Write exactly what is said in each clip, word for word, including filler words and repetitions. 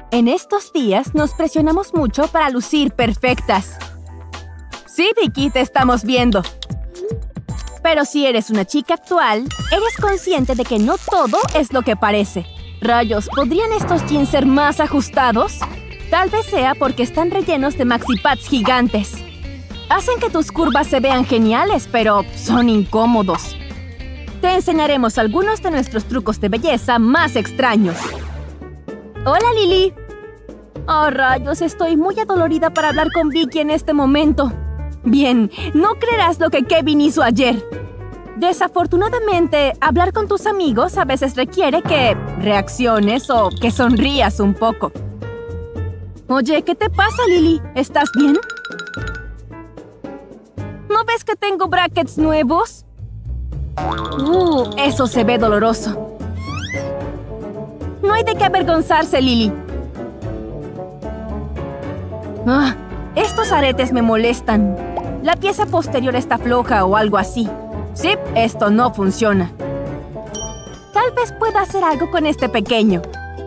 En estos días nos presionamos mucho para lucir perfectas. Sí, Vicky, te estamos viendo. Pero si eres una chica actual, eres consciente de que no todo es lo que parece. Rayos, ¿podrían estos jeans ser más ajustados? Tal vez sea porque están rellenos de maxi pads gigantes. Hacen que tus curvas se vean geniales, pero son incómodos. Te enseñaremos algunos de nuestros trucos de belleza más extraños. ¡Hola, Lily! Oh, rayos, estoy muy adolorida para hablar con Vicky en este momento. Bien, no creerás lo que Kevin hizo ayer. Desafortunadamente, hablar con tus amigos a veces requiere que reacciones o que sonrías un poco. Oye, ¿qué te pasa, Lily? ¿Estás bien? ¿No ves que tengo brackets nuevos? Uh, eso se ve doloroso. No hay de qué avergonzarse, Lily. Ah, estos aretes me molestan. La pieza posterior está floja o algo así. Sí, esto no funciona. Tal vez pueda hacer algo con este pequeño.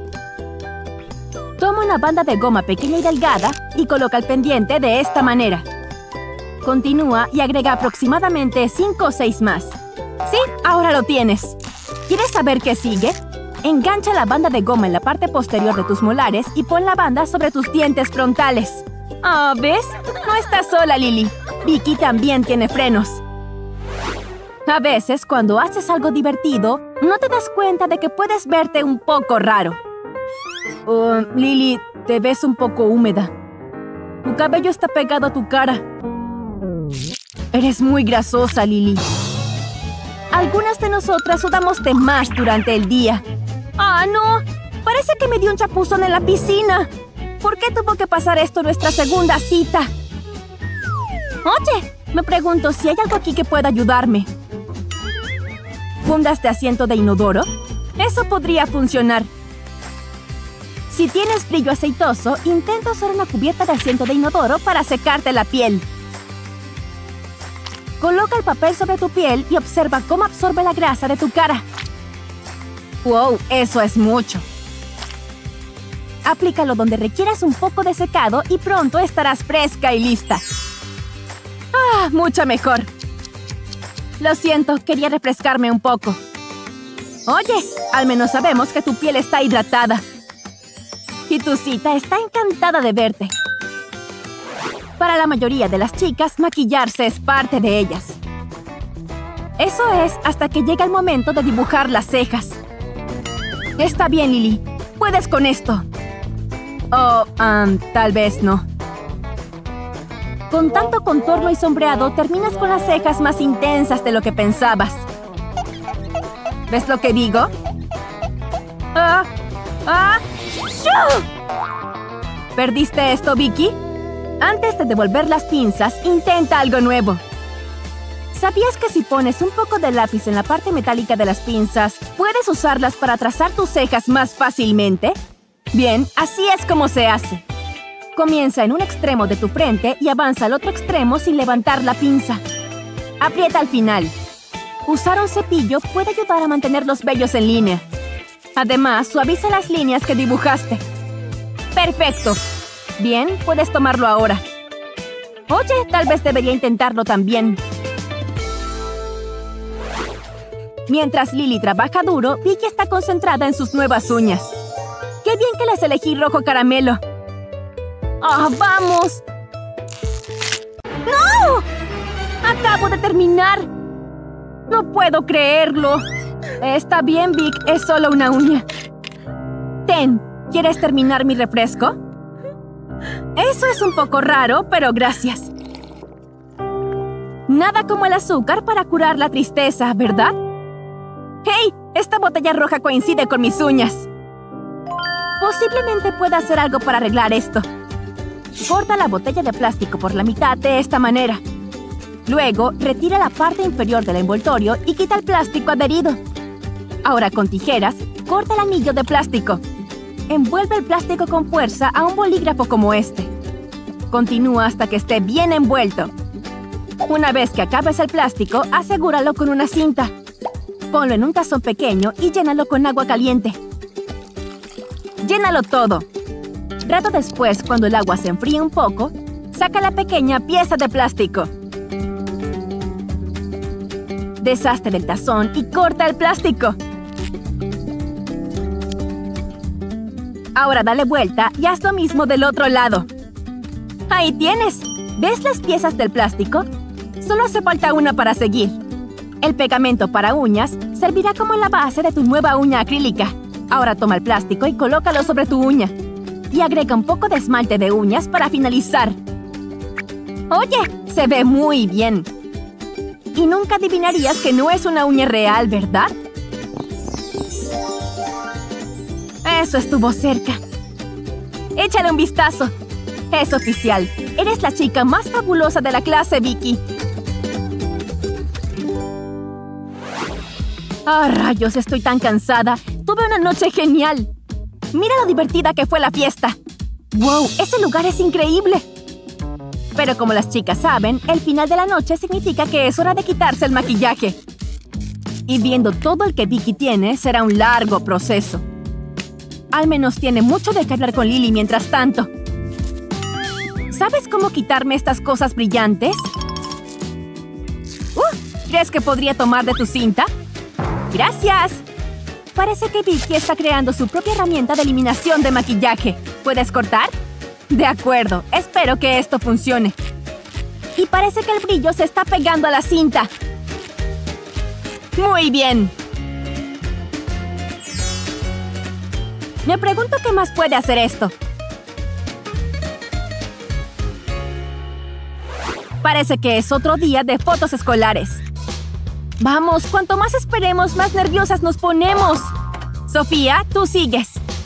Toma una banda de goma pequeña y delgada y coloca el pendiente de esta manera. Continúa y agrega aproximadamente cinco o seis más. Sí, ahora lo tienes. ¿Quieres saber qué sigue? Engancha la banda de goma en la parte posterior de tus molares y pon la banda sobre tus dientes frontales. Ah, ¿ves? No estás sola, Lily. Vicky también tiene frenos. A veces, cuando haces algo divertido, no te das cuenta de que puedes verte un poco raro. Oh, Lily, te ves un poco húmeda. Tu cabello está pegado a tu cara. Eres muy grasosa, Lily. Algunas de nosotras sudamos de más durante el día. ¡Ah, no! Parece que me dio un chapuzón en la piscina. ¿Por qué tuvo que pasar esto en nuestra segunda cita? Oye, me pregunto si hay algo aquí que pueda ayudarme. ¿Fundas de asiento de inodoro? Eso podría funcionar. Si tienes brillo aceitoso, intenta usar una cubierta de asiento de inodoro para secarte la piel. Coloca el papel sobre tu piel y observa cómo absorbe la grasa de tu cara. ¡Wow! Eso es mucho. Aplícalo donde requieras un poco de secado y pronto estarás fresca y lista. ¡Ah! Mucho mejor. Lo siento, quería refrescarme un poco. Oye, al menos sabemos que tu piel está hidratada. Y tu cita está encantada de verte. Para la mayoría de las chicas, maquillarse es parte de ellas. Eso es hasta que llega el momento de dibujar las cejas. Está bien, Lily. Puedes con esto. Oh, um, tal vez no. Con tanto contorno y sombreado, terminas con las cejas más intensas de lo que pensabas. ¿Ves lo que digo? ¡Ah! ¡Ah! ¡Shoo! ¿Perdiste esto, Vicky? Antes de devolver las pinzas, intenta algo nuevo. ¿Sabías que si pones un poco de lápiz en la parte metálica de las pinzas, puedes usarlas para trazar tus cejas más fácilmente? Bien, así es como se hace. Comienza en un extremo de tu frente y avanza al otro extremo sin levantar la pinza. Aprieta al final. Usar un cepillo puede ayudar a mantener los vellos en línea. Además, suaviza las líneas que dibujaste. ¡Perfecto! Bien, puedes tomarlo ahora. Oye, tal vez debería intentarlo también. Mientras Lily trabaja duro, Vicky está concentrada en sus nuevas uñas. ¡Qué bien que las elegí rojo caramelo! ¡Ah, oh, vamos! ¡No! ¡Acabo de terminar! ¡No puedo creerlo! Está bien, Vic, es solo una uña. Ten, ¿quieres terminar mi refresco? Eso es un poco raro, pero gracias. Nada como el azúcar para curar la tristeza, ¿verdad? ¡Hey! Esta botella roja coincide con mis uñas. Posiblemente pueda hacer algo para arreglar esto. Corta la botella de plástico por la mitad de esta manera. Luego, retira la parte inferior del envoltorio y quita el plástico adherido. Ahora, con tijeras, corta el anillo de plástico. Envuelve el plástico con fuerza a un bolígrafo como este. Continúa hasta que esté bien envuelto. Una vez que acabes el plástico, asegúralo con una cinta. Ponlo en un tazón pequeño y llénalo con agua caliente. Llénalo todo. Rato después, cuando el agua se enfríe un poco, saca la pequeña pieza de plástico. Deshazte del tazón y corta el plástico. Ahora dale vuelta y haz lo mismo del otro lado. ¡Ahí tienes! ¿Ves las piezas del plástico? Solo hace falta una para seguir. El pegamento para uñas servirá como la base de tu nueva uña acrílica. Ahora toma el plástico y colócalo sobre tu uña. Y agrega un poco de esmalte de uñas para finalizar. ¡Oye! Se ve muy bien. Y nunca adivinarías que no es una uña real, ¿verdad? Eso estuvo cerca. Échale un vistazo. Es oficial. Eres la chica más fabulosa de la clase, Vicky. ¡Ah, rayos! Estoy tan cansada. Tuve una noche genial. Mira lo divertida que fue la fiesta. ¡Wow! Ese lugar es increíble. Pero como las chicas saben, el final de la noche significa que es hora de quitarse el maquillaje. Y viendo todo el que Vicky tiene, será un largo proceso. Al menos tiene mucho de qué hablar con Lily mientras tanto. ¿Sabes cómo quitarme estas cosas brillantes? Uh, ¿Crees que podría tomar de tu cinta? ¡Gracias! Parece que Vicky está creando su propia herramienta de eliminación de maquillaje. ¿Puedes cortar? De acuerdo, espero que esto funcione. Y parece que el brillo se está pegando a la cinta. ¡Muy bien! Me pregunto qué más puede hacer esto. Parece que es otro día de fotos escolares. Vamos, cuanto más esperemos, más nerviosas nos ponemos. Sofía, tú sigues.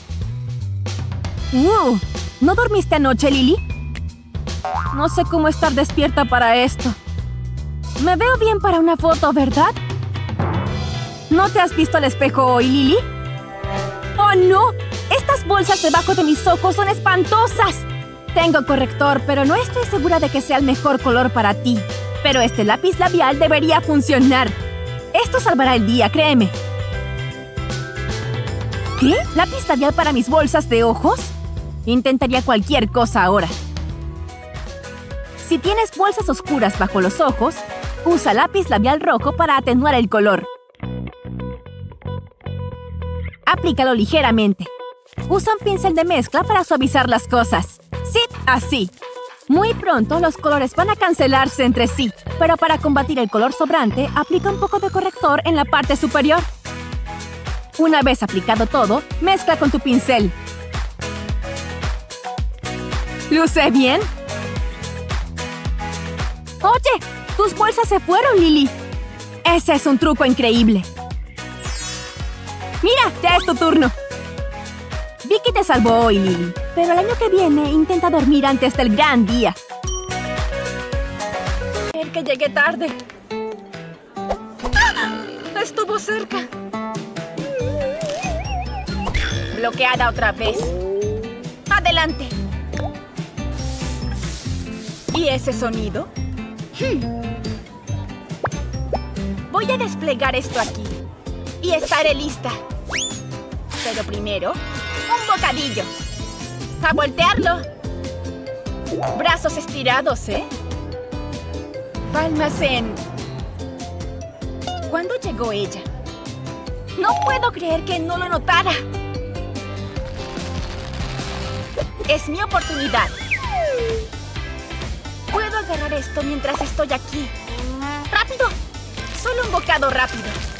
Uh, ¿No dormiste anoche, Lily? No sé cómo estar despierta para esto. Me veo bien para una foto, ¿verdad? ¿No te has visto al espejo hoy, Lily? ¡Oh, no! Estas bolsas debajo de mis ojos son espantosas. Tengo corrector, pero no estoy segura de que sea el mejor color para ti. Pero este lápiz labial debería funcionar. Esto salvará el día, créeme. ¿Qué? ¿Lápiz labial para mis bolsas de ojos? Intentaría cualquier cosa ahora. Si tienes bolsas oscuras bajo los ojos, usa lápiz labial rojo para atenuar el color. Aplícalo ligeramente. Usa un pincel de mezcla para suavizar las cosas. Sí, así. Muy pronto los colores van a cancelarse entre sí, pero para combatir el color sobrante, aplica un poco de corrector en la parte superior. Una vez aplicado todo, mezcla con tu pincel. ¿Luce bien? ¡Oye! ¡Tus bolsas se fueron, Lily! Ese es un truco increíble. ¡Mira! ¡Ya es tu turno! Vicky te salvó hoy, Lily. Pero el año que viene intenta dormir antes del gran día. El que llegué tarde. ¡Ah! Estuvo cerca. Bloqueada otra vez. ¡Adelante! ¿Y ese sonido? Hmm. Voy a desplegar esto aquí. Y estaré lista. Pero primero, un bocadillo. ¡A voltearlo! Brazos estirados, ¿eh? Palmas en... ¿Cuándo llegó ella? No puedo creer que no lo notara. Es mi oportunidad. Puedo agarrar esto mientras estoy aquí. ¡Rápido! Solo un bocado rápido.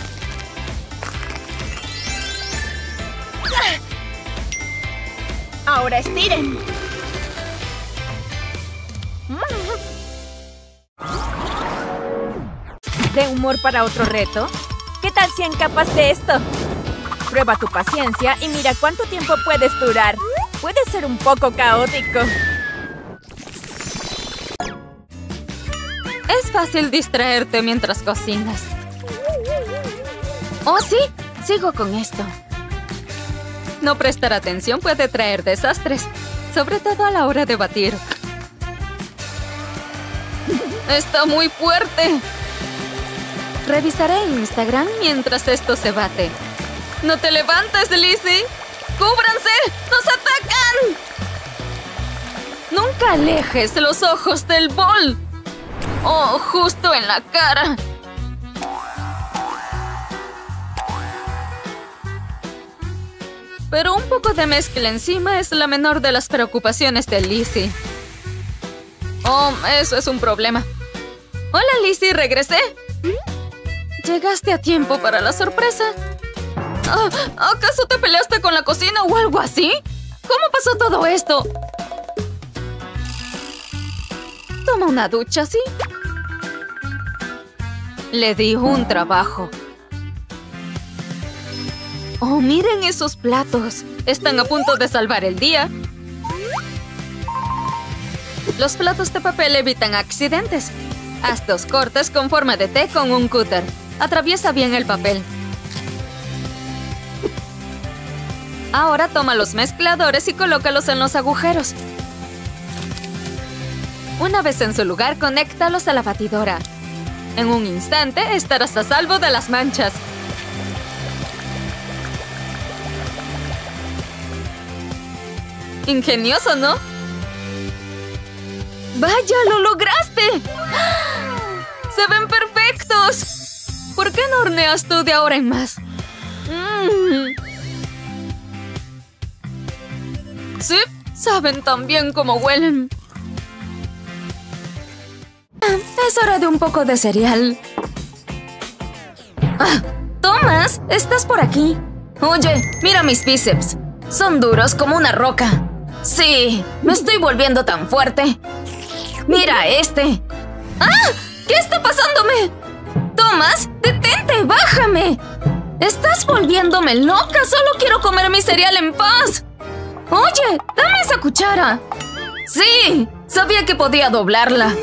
Ahora estiren. ¿De humor para otro reto? ¿Qué tal si encapas de esto? Prueba tu paciencia y mira cuánto tiempo puedes durar. Puede ser un poco caótico. Es fácil distraerte mientras cocinas. Oh, sí. Sigo con esto. No prestar atención puede traer desastres, sobre todo a la hora de batir. ¡Está muy fuerte! Revisaré Instagram mientras esto se bate. ¡No te levantes, Lizzie! ¡Cúbranse! ¡Nos atacan! alejes los ojos del bol! ¡Oh, justo en la cara! Pero un poco de mezcla encima es la menor de las preocupaciones de Lizzie. Oh, eso es un problema. Hola, Lizzie, regresé. ¿Llegaste a tiempo para la sorpresa? Ah, ¿acaso te peleaste con la cocina o algo así? ¿Cómo pasó todo esto? Toma una ducha, ¿sí? Le di un trabajo. Oh, miren esos platos. Están a punto de salvar el día. Los platos de papel evitan accidentes. Haz dos cortes con forma de T con un cúter. Atraviesa bien el papel. Ahora toma los mezcladores y colócalos en los agujeros. Una vez en su lugar, conéctalos a la batidora. En un instante estarás a salvo de las manchas. Ingenioso, ¿no? ¡Vaya, lo lograste! ¡Se ven perfectos! ¿Por qué no horneas tú de ahora en más? Mm. Sí, saben tan bien cómo huelen. Es hora de un poco de cereal. Ah, Thomas, ¿estás por aquí? Oye, mira mis bíceps. Son duros como una roca. Sí, me estoy volviendo tan fuerte. Mira este. ¡Ah! ¿Qué está pasándome? Thomas, detente, bájame. Estás volviéndome loca. Solo quiero comer mi cereal en paz. Oye, dame esa cuchara. Sí, sabía que podía doblarla.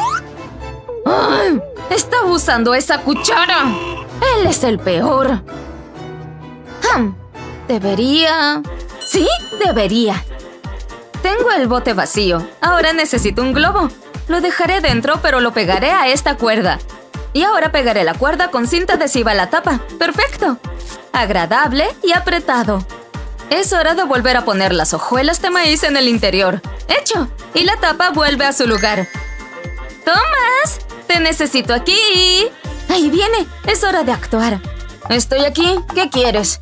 ¡Ay! Está usando esa cuchara. Él es el peor. Hmm, debería... Sí, debería. Tengo el bote vacío. Ahora necesito un globo. Lo dejaré dentro, pero lo pegaré a esta cuerda. Y ahora pegaré la cuerda con cinta adhesiva a la tapa. ¡Perfecto! Agradable y apretado. Es hora de volver a poner las hojuelas de maíz en el interior. ¡Hecho! Y la tapa vuelve a su lugar. ¡Thomas! ¡Te necesito aquí! ¡Ahí viene! Es hora de actuar. Estoy aquí. ¿Qué quieres?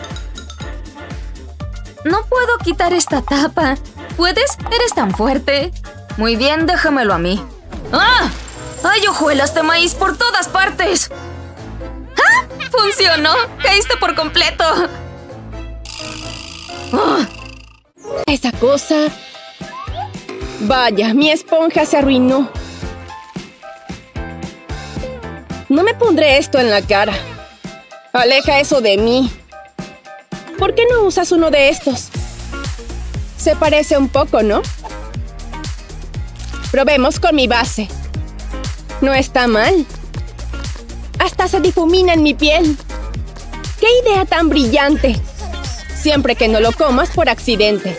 No puedo quitar esta tapa. ¿Puedes? Eres tan fuerte. Muy bien, déjamelo a mí. ¡Ah! ¡Hay hojuelas de maíz por todas partes! ¡Ah! ¡Funcionó! ¡Caíste por completo! ¡Ah! Esa cosa... Vaya, mi esponja se arruinó. No me pondré esto en la cara. Aleja eso de mí. ¿Por qué no usas uno de estos? Se parece un poco, ¿no? Probemos con mi base. No está mal. Hasta se difumina en mi piel. ¡Qué idea tan brillante! Siempre que no lo comas por accidente.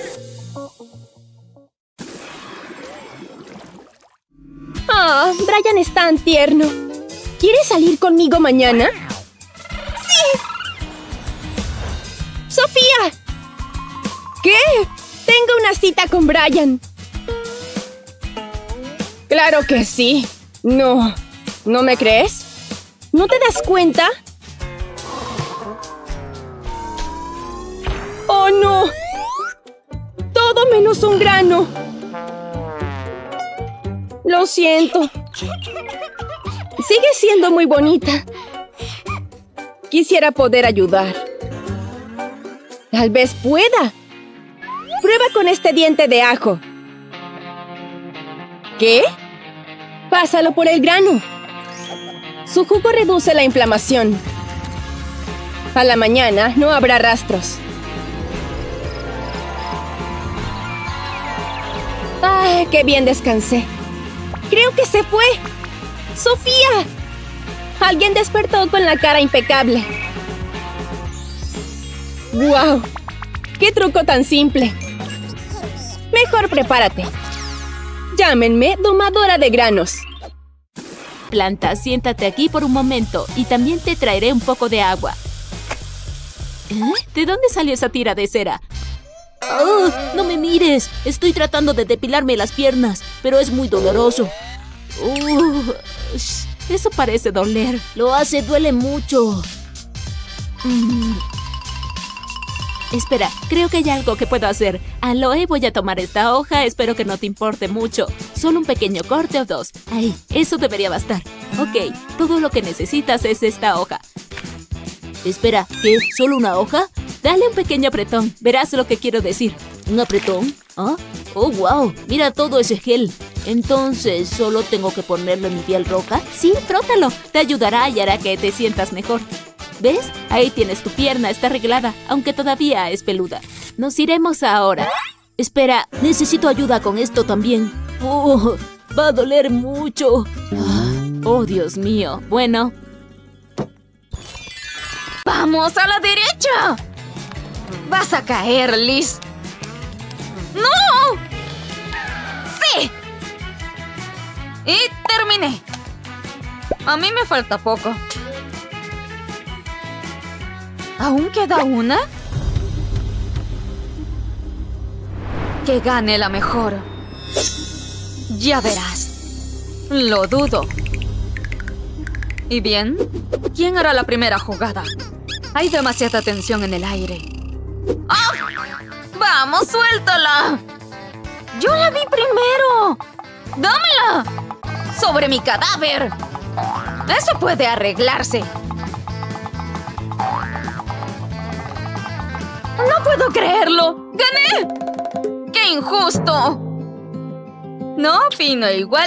Ah, oh, Brian es tan tierno. ¿Quieres salir conmigo mañana? ¡Sí! ¡Sofía! ¿Qué? Tengo una cita con Brian. Claro que sí. No. ¿No me crees? ¿No te das cuenta? ¡Oh, no! Todo menos un grano. Lo siento. Sigue siendo muy bonita. Quisiera poder ayudar. Tal vez pueda. Prueba con este diente de ajo. ¿Qué? Pásalo por el grano. Su jugo reduce la inflamación. A la mañana no habrá rastros. ¡Ah, qué bien descansé! Creo que se fue. ¡Sofía! Alguien despertó con la cara impecable. ¡Guau! ¡Qué truco tan simple! Mejor prepárate. Llámenme domadora de granos. Planta, siéntate aquí por un momento y también te traeré un poco de agua. ¿Eh? ¿De dónde salió esa tira de cera? ¡Oh! No me mires. Estoy tratando de depilarme las piernas, pero es muy doloroso. Uh, eso parece doler. Lo hace, duele mucho. Mm. Espera, creo que hay algo que puedo hacer. Aloe, voy a tomar esta hoja. Espero que no te importe mucho. Solo un pequeño corte o dos. Ahí, eso debería bastar. Ok, todo lo que necesitas es esta hoja. Espera, ¿qué? ¿Solo una hoja? Dale un pequeño apretón. Verás lo que quiero decir. ¿Un apretón? ¿Ah? Oh, wow. Mira todo ese gel. Entonces, ¿solo tengo que ponerlo en mi piel roja? Sí, frótalo. Te ayudará y hará que te sientas mejor. ¿Ves? Ahí tienes tu pierna, está arreglada, aunque todavía es peluda. Nos iremos ahora. Espera, necesito ayuda con esto también. Oh, va a doler mucho. Oh, Dios mío. Bueno. ¡Vamos a la derecha! ¡Vas a caer, Liz! ¡No! ¡Sí! Y terminé. A mí me falta poco. ¿Aún queda una? Que gane la mejor. Ya verás. Lo dudo. ¿Y bien? ¿Quién hará la primera jugada? Hay demasiada tensión en el aire. ¡Ah! ¡Vamos, suéltala! ¡Yo la vi primero! ¡Dámela! ¡Sobre mi cadáver! ¡Eso puede arreglarse! ¡No puedo creerlo! ¡Gané! ¡Qué injusto! No opino igual.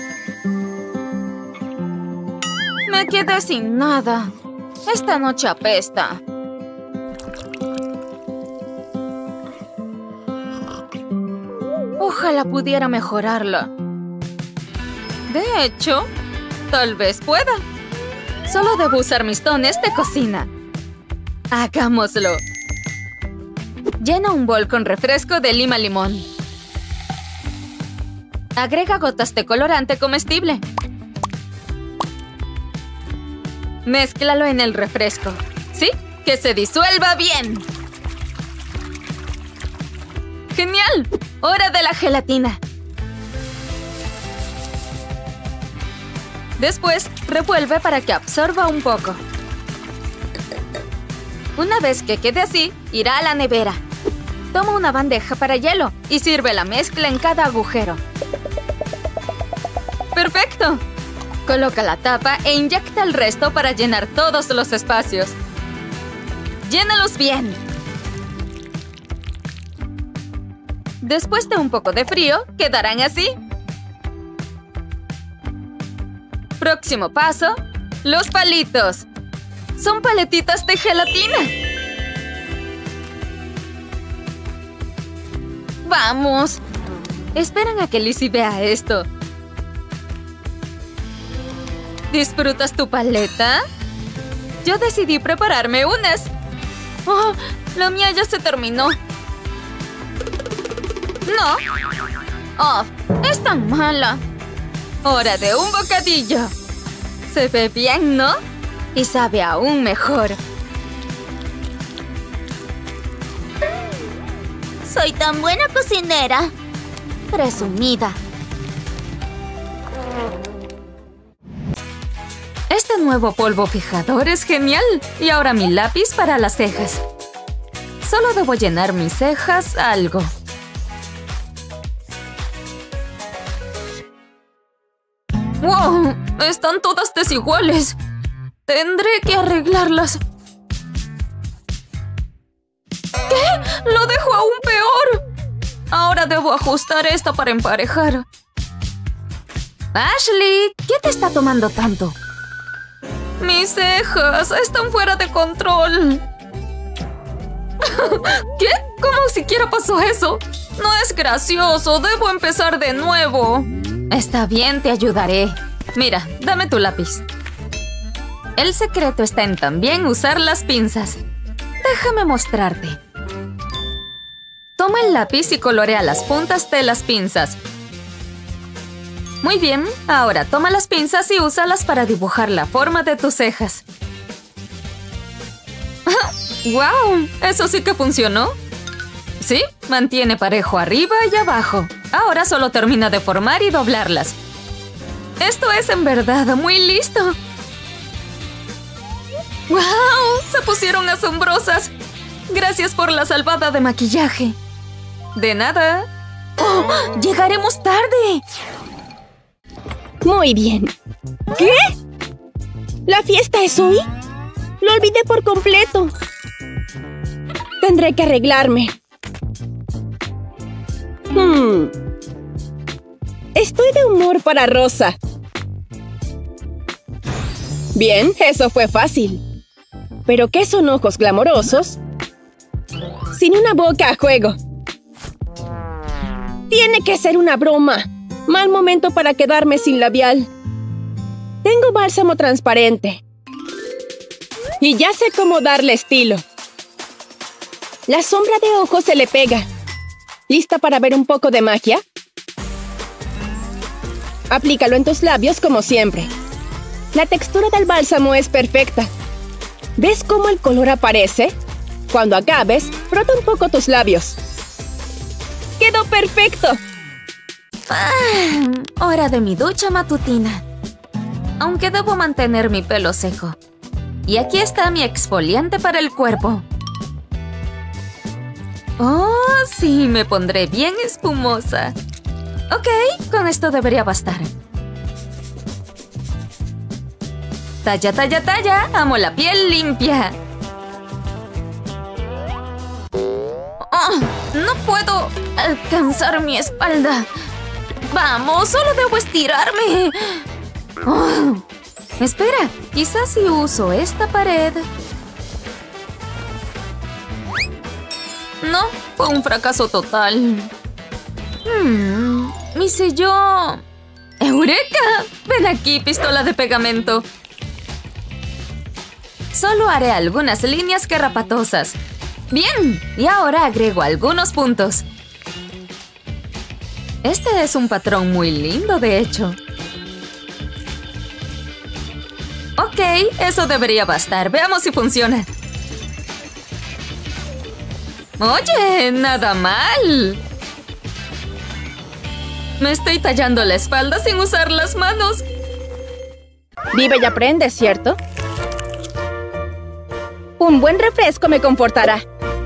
Me quedé sin nada. Esta noche apesta. Ojalá pudiera mejorarla. De hecho, tal vez pueda. Solo debo usar mis dones de cocina. Hagámoslo. Llena un bol con refresco de lima limón. Agrega gotas de colorante comestible. Mézclalo en el refresco. ¿Sí? ¡Que se disuelva bien! ¡Genial! ¡Hora de la gelatina! Después, revuelve para que absorba un poco. Una vez que quede así, irá a la nevera. Toma una bandeja para hielo y sirve la mezcla en cada agujero. ¡Perfecto! Coloca la tapa e inyecta el resto para llenar todos los espacios. ¡Llénalos bien! Después de un poco de frío, quedarán así. Próximo paso, los palitos. Son paletitas de gelatina. ¡Vamos! Esperan a que Lizzie vea esto. ¿Disfrutas tu paleta? Yo decidí prepararme unas. ¡Oh! La mía ya se terminó. No. ¡Oh! Es tan mala. Hora de un bocadillo. Se ve bien, ¿no? Y sabe aún mejor. Soy tan buena cocinera. Presumida. Este nuevo polvo fijador es genial. Y ahora mi lápiz para las cejas. Solo debo llenar mis cejas algo. ¡Wow! Están todas desiguales. Tendré que arreglarlas. ¿Qué? ¡Lo dejo aún peor! Ahora debo ajustar esto para emparejar. Ashley, ¿qué te está tomando tanto? Mis cejas están fuera de control. ¿Qué? ¿Cómo siquiera pasó eso? No es gracioso. Debo empezar de nuevo. Está bien, te ayudaré. Mira, dame tu lápiz. El secreto está en también usar las pinzas. Déjame mostrarte. Toma el lápiz y colorea las puntas de las pinzas. Muy bien, ahora toma las pinzas y úsalas para dibujar la forma de tus cejas. ¡Guau! ¿Eso sí que funcionó? Sí, mantiene parejo arriba y abajo. Ahora solo termina de formar y doblarlas. Esto es en verdad muy listo. ¡Wow! Se pusieron asombrosas. Gracias por la salvada de maquillaje. De nada. ¡Oh! ¡Llegaremos tarde! Muy bien. ¿Qué? ¿La fiesta es hoy? Lo olvidé por completo. Tendré que arreglarme. Hmm. Estoy de humor para Rosa. Bien, eso fue fácil. ¿Pero qué son ojos glamorosos? Sin una boca a juego. Tiene que ser una broma. Mal momento para quedarme sin labial. Tengo bálsamo transparente. Y ya sé cómo darle estilo. La sombra de ojos se le pega. ¿Lista para ver un poco de magia? Aplícalo en tus labios como siempre. La textura del bálsamo es perfecta. ¿Ves cómo el color aparece? Cuando acabes, frota un poco tus labios. ¡Quedó perfecto! Ah, hora de mi ducha matutina. Aunque debo mantener mi pelo seco. Y aquí está mi exfoliante para el cuerpo. Oh, sí, me pondré bien espumosa. Ok, con esto debería bastar. Talla, talla, talla. Amo la piel limpia. Oh, no puedo alcanzar mi espalda. Vamos, solo debo estirarme. Oh, espera, quizás si uso esta pared. No, fue un fracaso total. Hmm, mi sello. ¡Eureka! Ven aquí, pistola de pegamento. Solo haré algunas líneas garrapatosas. Bien, y ahora agrego algunos puntos. Este es un patrón muy lindo, de hecho. Ok, eso debería bastar. Veamos si funciona. Oye, nada mal. Me estoy tallando la espalda sin usar las manos. Vive y aprende, ¿cierto? Un buen refresco me confortará.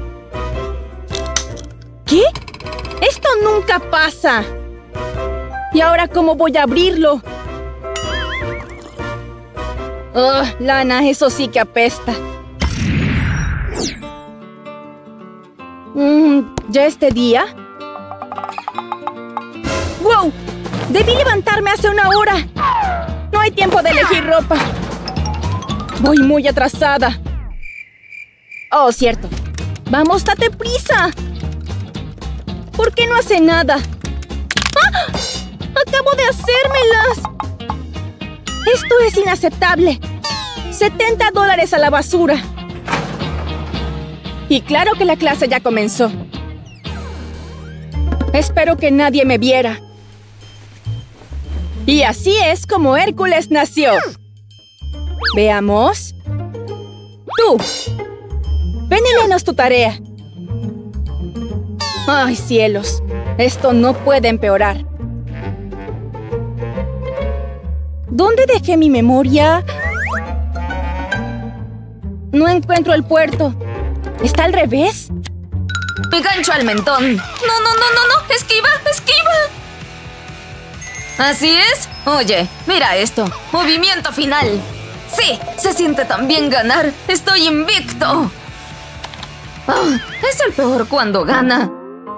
¿Qué? ¡Esto nunca pasa! ¿Y ahora cómo voy a abrirlo? ¡Oh, lana! Eso sí que apesta. Mm, ¿Ya este día? ¡Wow! Debí levantarme hace una hora. No hay tiempo de elegir ropa. Voy muy atrasada. Oh, cierto. ¡Vamos, date prisa! ¿Por qué no hace nada? ¡Ah! ¡Acabo de hacérmelas! ¡Esto es inaceptable! ¡setenta dólares a la basura! Y claro que la clase ya comenzó. Espero que nadie me viera. Y así es como Hércules nació. Veamos. Tú. Ven y léenos tu tarea. ¡Ay, cielos! Esto no puede empeorar. ¿Dónde dejé mi memoria? No encuentro el puerto. ¿Está al revés? ¡Me gancho al mentón! ¡No, no, no, no, no! ¡Esquiva, esquiva! ¿Así es? Oye, mira esto. ¡Movimiento final! ¡Sí! ¡Se siente tan bien ganar! ¡Estoy invicto! Oh, es el peor cuando gana.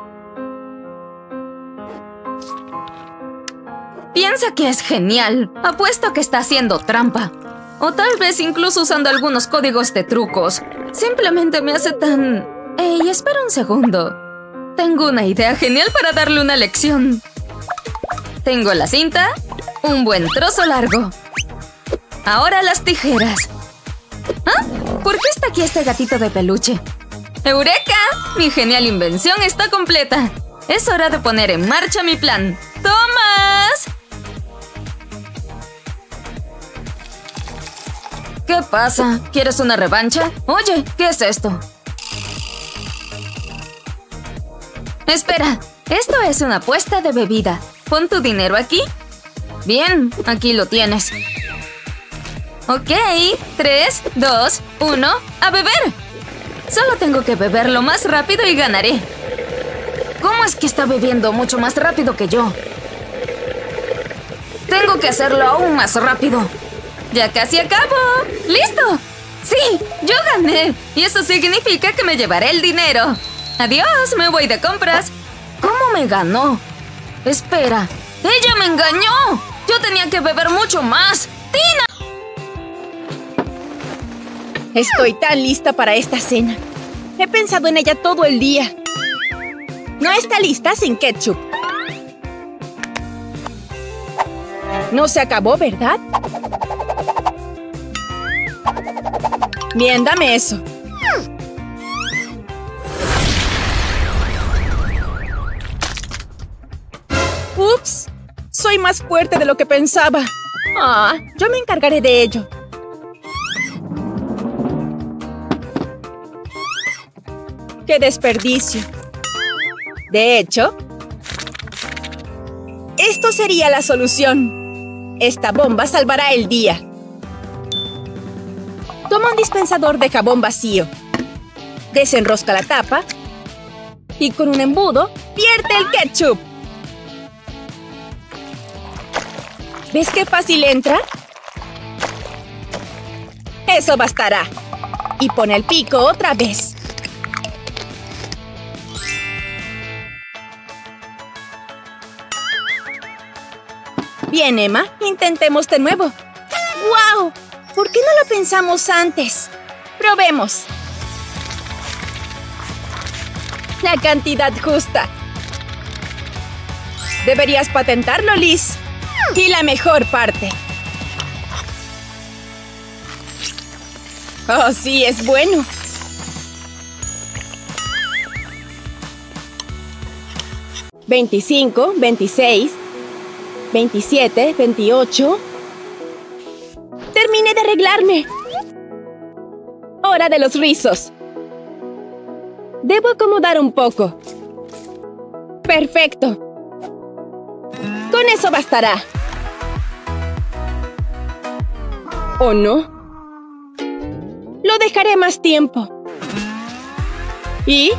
Piensa que es genial. Apuesto que está haciendo trampa. O tal vez incluso usando algunos códigos de trucos. Simplemente me hace tan... ¡Ey, espera un segundo! Tengo una idea genial para darle una lección. Tengo la cinta, un buen trozo largo. Ahora las tijeras. ¿Ah? ¿Por qué está aquí este gatito de peluche? ¡Eureka! Mi genial invención está completa. Es hora de poner en marcha mi plan. ¡Tomás! ¿Qué pasa? ¿Quieres una revancha? Oye, ¿qué es esto? Espera, esto es una apuesta de bebida. Pon tu dinero aquí. Bien, aquí lo tienes. Ok, tres, dos, uno, ¡a beber! Solo tengo que beberlo más rápido y ganaré. ¿Cómo es que está bebiendo mucho más rápido que yo? Tengo que hacerlo aún más rápido. ¡Ya casi acabo! ¡Listo! ¡Sí! ¡Yo gané! Y eso significa que me llevaré el dinero. ¡Adiós! Me voy de compras. ¿Cómo me ganó? Espera. ¡Ella me engañó! Yo tenía que beber mucho más. ¡Tina! Estoy tan lista para esta cena. He pensado en ella todo el día. No está lista sin ketchup. No se acabó, ¿verdad? Bien, dame eso. ¡Ups! Soy más fuerte de lo que pensaba. Ah, yo me encargaré de ello. ¡Qué desperdicio! De hecho, esto sería la solución. Esta bomba salvará el día. Toma un dispensador de jabón vacío. Desenrosca la tapa. Y con un embudo, vierte el ketchup. ¿Ves qué fácil entra? Eso bastará. Y pon el pico otra vez. Bien, Emma, intentemos de nuevo. ¡Guau! ¿Por qué no lo pensamos antes? Probemos. La cantidad justa. Deberías patentarlo, Liz. Y la mejor parte. Oh, sí, es bueno. veinticinco, veintiséis, veintisiete, veintiocho... ¡Terminé de arreglarme! ¡Hora de los rizos! Debo acomodar un poco. ¡Perfecto! Con eso bastará. ¿O no? Lo dejaré más tiempo. ¿Y?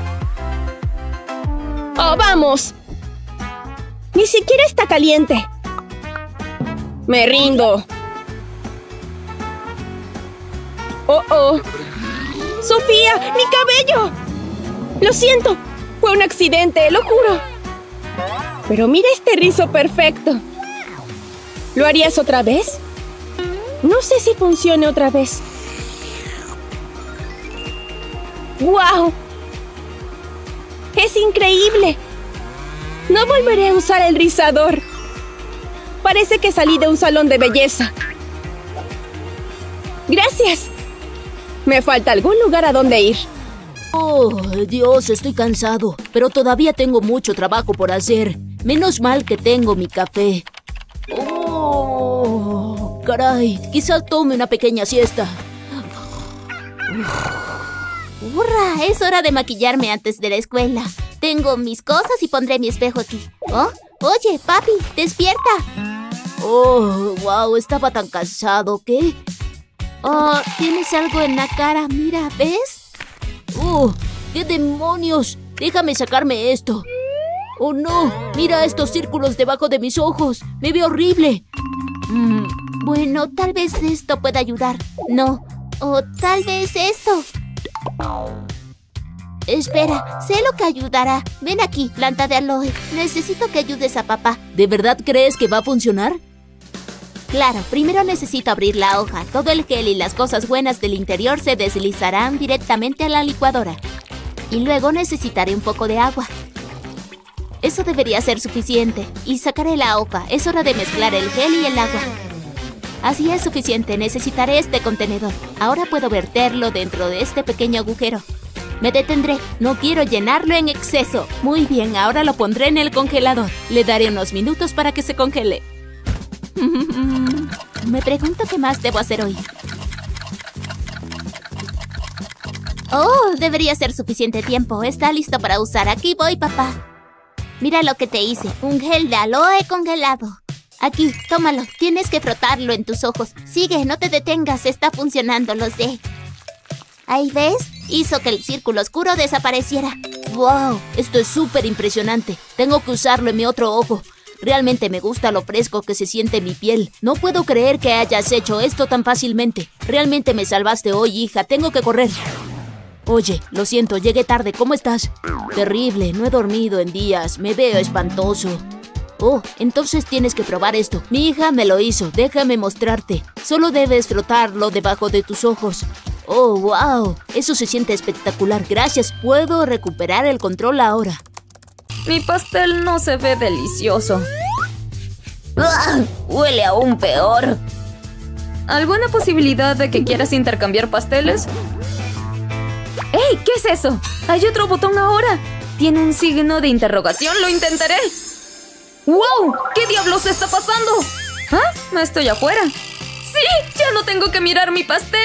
¡Oh, vamos! Ni siquiera está caliente. Me rindo. ¡Oh, oh! ¡Sofía! ¡Mi cabello! Lo siento. Fue un accidente, lo juro. Pero mira este rizo perfecto. ¿Lo harías otra vez? No sé si funcione otra vez. ¡Guau! ¡Es increíble! No volveré a usar el rizador. Parece que salí de un salón de belleza. ¡Gracias! Me falta algún lugar a donde ir. Oh, Dios, estoy cansado, pero todavía tengo mucho trabajo por hacer. Menos mal que tengo mi café. Oh, caray, quizás tome una pequeña siesta. ¡Hurra! Es hora de maquillarme antes de la escuela. Tengo mis cosas y pondré mi espejo aquí. ¿Oh? Oye, papi, despierta. Oh, wow, estaba tan cansado, ¿qué? Oh, tienes algo en la cara, mira, ¿ves? ¡Oh! ¡Qué demonios! Déjame sacarme esto. ¡Oh, no! ¡Mira estos círculos debajo de mis ojos! ¡Me veo horrible! Mm, bueno, tal vez esto pueda ayudar. No. O tal vez esto. Espera, sé lo que ayudará. Ven aquí, planta de aloe. Necesito que ayudes a papá. ¿De verdad crees que va a funcionar? Claro, primero necesito abrir la hoja. Todo el gel y las cosas buenas del interior se deslizarán directamente a la licuadora. Y luego necesitaré un poco de agua. Eso debería ser suficiente. Y sacaré la hoja. Es hora de mezclar el gel y el agua. Así es suficiente. Necesitaré este contenedor. Ahora puedo verterlo dentro de este pequeño agujero. Me detendré. No quiero llenarlo en exceso. Muy bien, ahora lo pondré en el congelador. Le daré unos minutos para que se congele. Me pregunto qué más debo hacer hoy. Oh, debería ser suficiente tiempo. Está listo para usar. Aquí voy, papá. Mira lo que te hice. Un gel de aloe congelado. Aquí, tómalo. Tienes que frotarlo en tus ojos. Sigue, no te detengas. Está funcionando, lo sé. ¿Ahí ves? Hizo que el círculo oscuro desapareciera. ¡Wow! Esto es súper impresionante. Tengo que usarlo en mi otro ojo. Realmente me gusta lo fresco que se siente mi piel. No puedo creer que hayas hecho esto tan fácilmente. Realmente me salvaste hoy, hija. Tengo que correr. Oye, lo siento, llegué tarde. ¿Cómo estás? Terrible, no he dormido en días. Me veo espantoso. Oh, entonces tienes que probar esto. Mi hija me lo hizo. Déjame mostrarte. Solo debes frotarlo debajo de tus ojos. Oh, wow. Eso se siente espectacular. Gracias. Puedo recuperar el control ahora. Mi pastel no se ve delicioso. ¡Ah! Huele aún peor. ¿Alguna posibilidad de que quieras intercambiar pasteles? ¡Ey! ¿Qué es eso? ¡Hay otro botón ahora! Tiene un signo de interrogación. ¡Lo intentaré! ¡Wow! ¿Qué diablos está pasando? ¿Ah? ¿No estoy afuera? ¡Sí! ¡Ya no tengo que mirar mi pastel!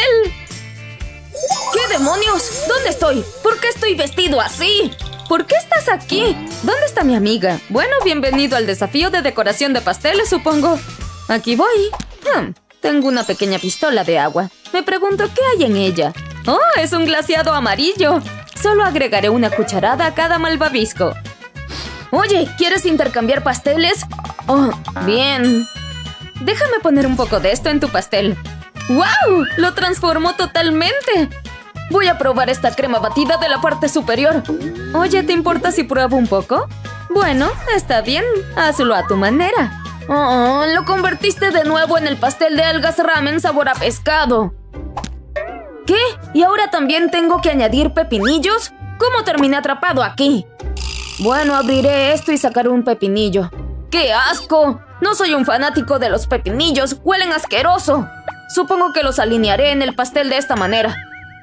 ¿Qué demonios? ¿Dónde estoy? ¿Por qué estoy vestido así? ¿Por qué estás aquí? ¿Dónde está mi amiga? Bueno, bienvenido al desafío de decoración de pasteles, supongo. Aquí voy. Hmm, tengo una pequeña pistola de agua. Me pregunto qué hay en ella. ¡Oh, es un glaseado amarillo! Solo agregaré una cucharada a cada malvavisco. Oye, ¿quieres intercambiar pasteles? Oh, bien. Déjame poner un poco de esto en tu pastel. ¡Wow! ¡Lo transformó totalmente! Voy a probar esta crema batida de la parte superior. Oye, ¿te importa si pruebo un poco? Bueno, está bien. Hazlo a tu manera. Oh, lo convertiste de nuevo en el pastel de algas ramen sabor a pescado. ¿Qué? ¿Y ahora también tengo que añadir pepinillos? ¿Cómo terminé atrapado aquí? Bueno, abriré esto y sacaré un pepinillo. ¡Qué asco! No soy un fanático de los pepinillos. ¡Huelen asqueroso! Supongo que los alinearé en el pastel de esta manera.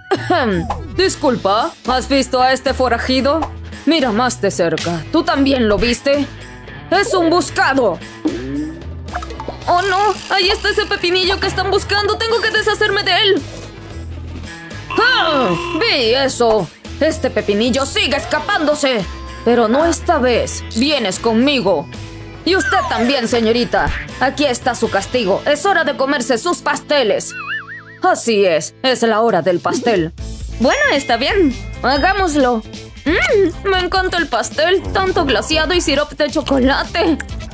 Disculpa, ¿has visto a este forajido? Mira más de cerca. ¿Tú también lo viste? ¡Es un buscado! ¡Oh, no! ¡Ahí está ese pepinillo que están buscando! ¡Tengo que deshacerme de él! ¡Ah! ¡Vi eso! Este pepinillo sigue escapándose. Pero no esta vez. Vienes conmigo. Y usted también, señorita. Aquí está su castigo. Es hora de comerse sus pasteles. Así es. Es la hora del pastel. Bueno, está bien. Hagámoslo. Mmm, me encanta el pastel. Tanto glaseado y sirope de chocolate.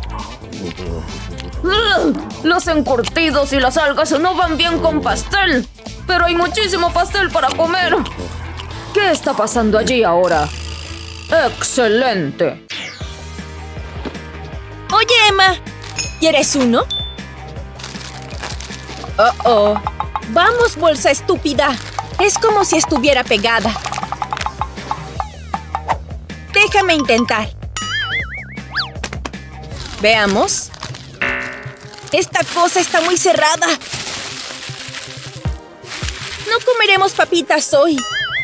¡Ugh! Los encurtidos y las algas no van bien con pastel. Pero hay muchísimo pastel para comer. ¿Qué está pasando allí ahora? ¡Excelente! Oye, Emma, ¿quieres uno? Oh, oh. Vamos, bolsa estúpida. Es como si estuviera pegada. Déjame intentar. Veamos. Esta cosa está muy cerrada. No comeremos papitas hoy.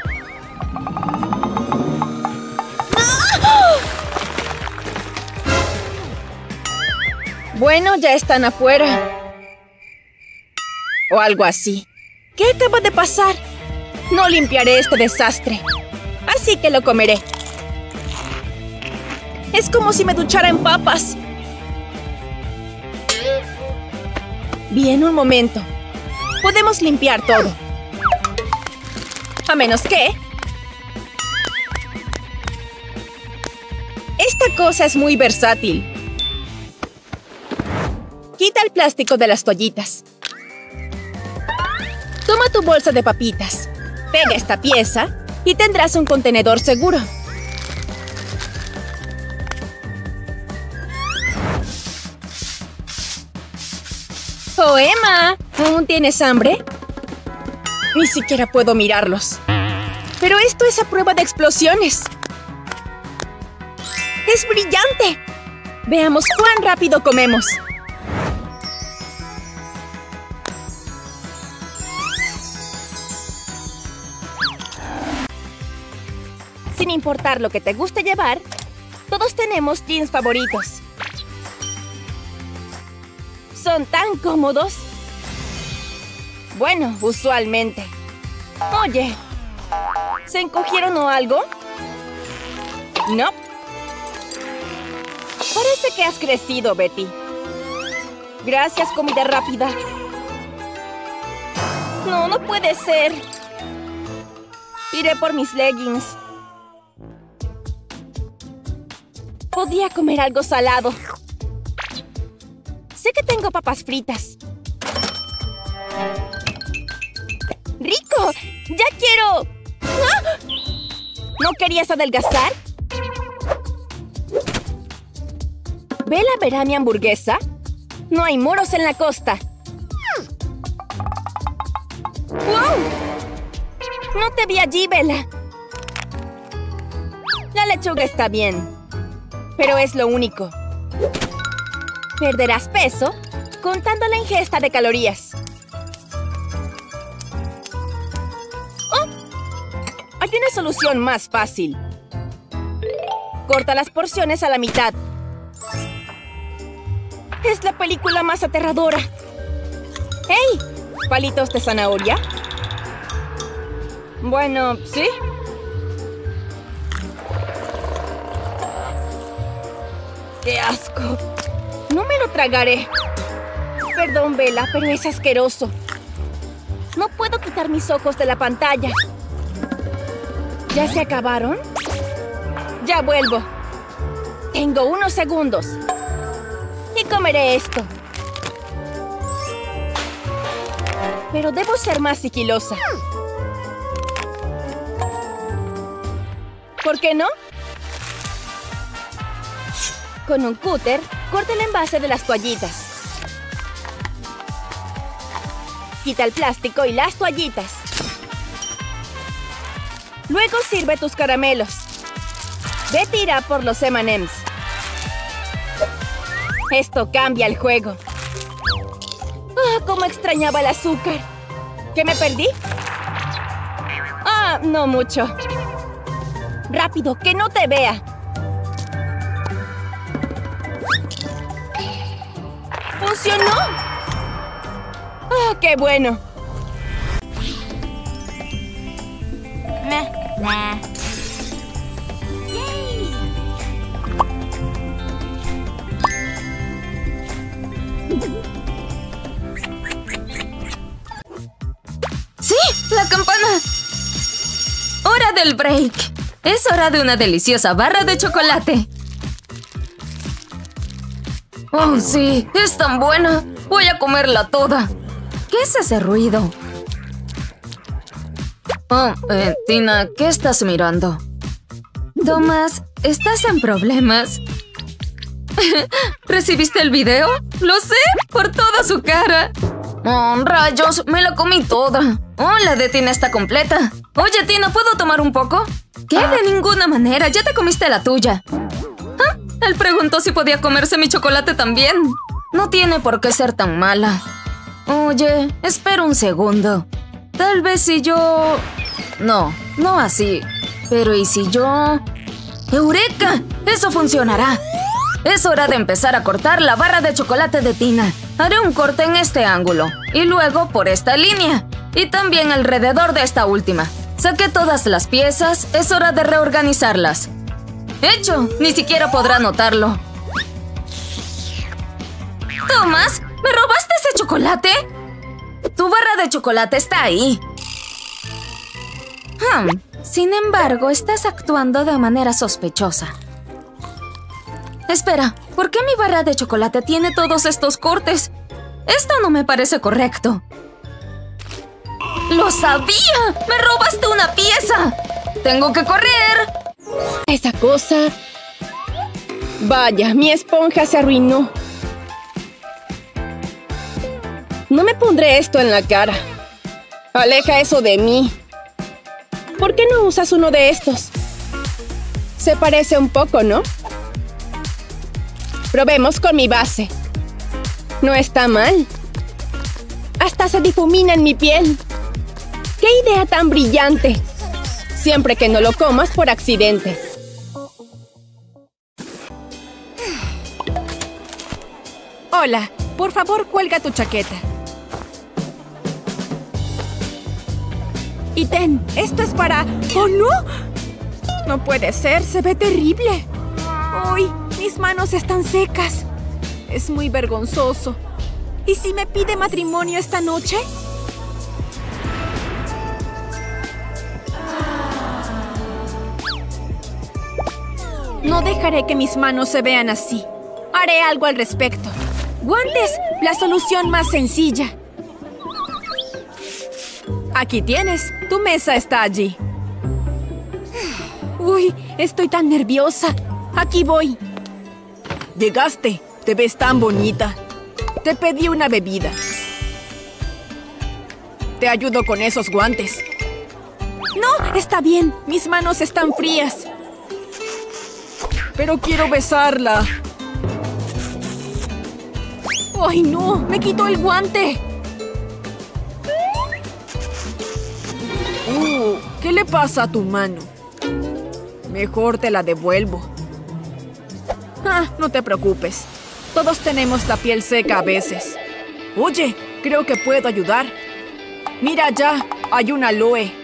¡Ah! Bueno, ya están afuera. O algo así. ¿Qué acaba de pasar? No limpiaré este desastre. Así que lo comeré. Es como si me duchara en papas. Bien, un momento. Podemos limpiar todo. A menos que... Esta cosa es muy versátil. Quita el plástico de las toallitas. Toma tu bolsa de papitas. Pega esta pieza y tendrás un contenedor seguro. ¡Oh, Emma! ¿Aún tienes hambre? Ni siquiera puedo mirarlos. Pero esto es a prueba de explosiones. ¡Es brillante! Veamos cuán rápido comemos. Sin importar lo que te guste llevar, todos tenemos jeans favoritos. ¿Son tan cómodos? Bueno, usualmente. Oye, ¿se encogieron o algo? No. Parece que has crecido, Betty. Gracias, comida rápida. No, no puede ser. Iré por mis leggings. Podía comer algo salado. Sé que tengo papas fritas. ¡Rico! ¡Ya quiero! ¡Ah! ¿No querías adelgazar? ¿Bella verá mi hamburguesa? No hay moros en la costa. ¡Wow! No te vi allí, Bella. La lechuga está bien, pero es lo único. Perderás peso contando la ingesta de calorías. ¡Oh! Hay una solución más fácil. Corta las porciones a la mitad. Es la película más aterradora. ¡Hey! ¿Palitos de zanahoria? Bueno, ¿sí? ¡Qué asco! No me lo tragaré. Perdón, Bella, pero es asqueroso. No puedo quitar mis ojos de la pantalla. ¿Ya se acabaron? Ya vuelvo. Tengo unos segundos. Y comeré esto. Pero debo ser más sigilosa. ¿Por qué no? Con un cúter, corta el envase de las toallitas. Quita el plástico y las toallitas. Luego sirve tus caramelos. Betty irá por los eme and eme's. Esto cambia el juego. ¡Ah, cómo extrañaba el azúcar! ¿Qué me perdí? Ah, no mucho. ¡Rápido, que no te vea! ¡Funcionó! ¡Ah, qué bueno! Nah, nah. ¡Sí! ¡La campana! ¡Hora del break! Es hora de una deliciosa barra de chocolate. ¡Oh, sí! ¡Es tan buena! ¡Voy a comerla toda! ¿Qué es ese ruido? Oh, eh, Tina, ¿qué estás mirando? Thomas, ¿estás en problemas? ¿Recibiste el video? ¡Lo sé! ¡Por toda su cara! ¡Oh, rayos! ¡Me la comí toda! ¡Oh, la de Tina está completa! Oye, Tina, ¿puedo tomar un poco? ¿Qué? De ninguna manera. Ya te comiste la tuya. ¿Ah? Él preguntó si podía comerse mi chocolate también. No tiene por qué ser tan mala. Oye, espera un segundo. Tal vez si yo... No, no así. Pero ¿y si yo...? ¡Eureka! ¡Eso funcionará! Es hora de empezar a cortar la barra de chocolate de Tina. Haré un corte en este ángulo. Y luego por esta línea. Y también alrededor de esta última. Saqué todas las piezas. Es hora de reorganizarlas. ¡Hecho! Ni siquiera podrá notarlo. ¿Thomas? ¿Me robaste ese chocolate? Tu barra de chocolate está ahí. Hmm. Sin embargo, estás actuando de manera sospechosa. Espera, ¿por qué mi barra de chocolate tiene todos estos cortes? Esto no me parece correcto. ¡Lo sabía! ¡Me robaste una pieza! ¡Tengo que correr! Esa cosa... Vaya, mi esponja se arruinó. No me pondré esto en la cara. Aleja eso de mí. ¿Por qué no usas uno de estos? Se parece un poco, ¿no? Probemos con mi base. No está mal. Hasta se difumina en mi piel. ¡Qué idea tan brillante! Siempre que no lo comas por accidente. Hola, por favor, cuelga tu chaqueta. Y ten, esto es para... ¡Oh, no! No puede ser, se ve terrible. ¡Uy! Mi Mis manos están secas. Es muy vergonzoso. ¿Y si me pide matrimonio esta noche? No dejaré que mis manos se vean así. Haré algo al respecto. ¡Guantes! La solución más sencilla. Aquí tienes. Tu mesa está allí. Uy, estoy tan nerviosa. Aquí voy. Llegaste. Te ves tan bonita. Te pedí una bebida. Te ayudo con esos guantes. No, está bien. Mis manos están frías. Pero quiero besarla. ¡Ay, no! ¡Me quitó el guante! Uh, ¿qué le pasa a tu mano? Mejor te la devuelvo. Ah, no te preocupes. Todos tenemos la piel seca a veces. Oye, creo que puedo ayudar. Mira allá, hay un aloe.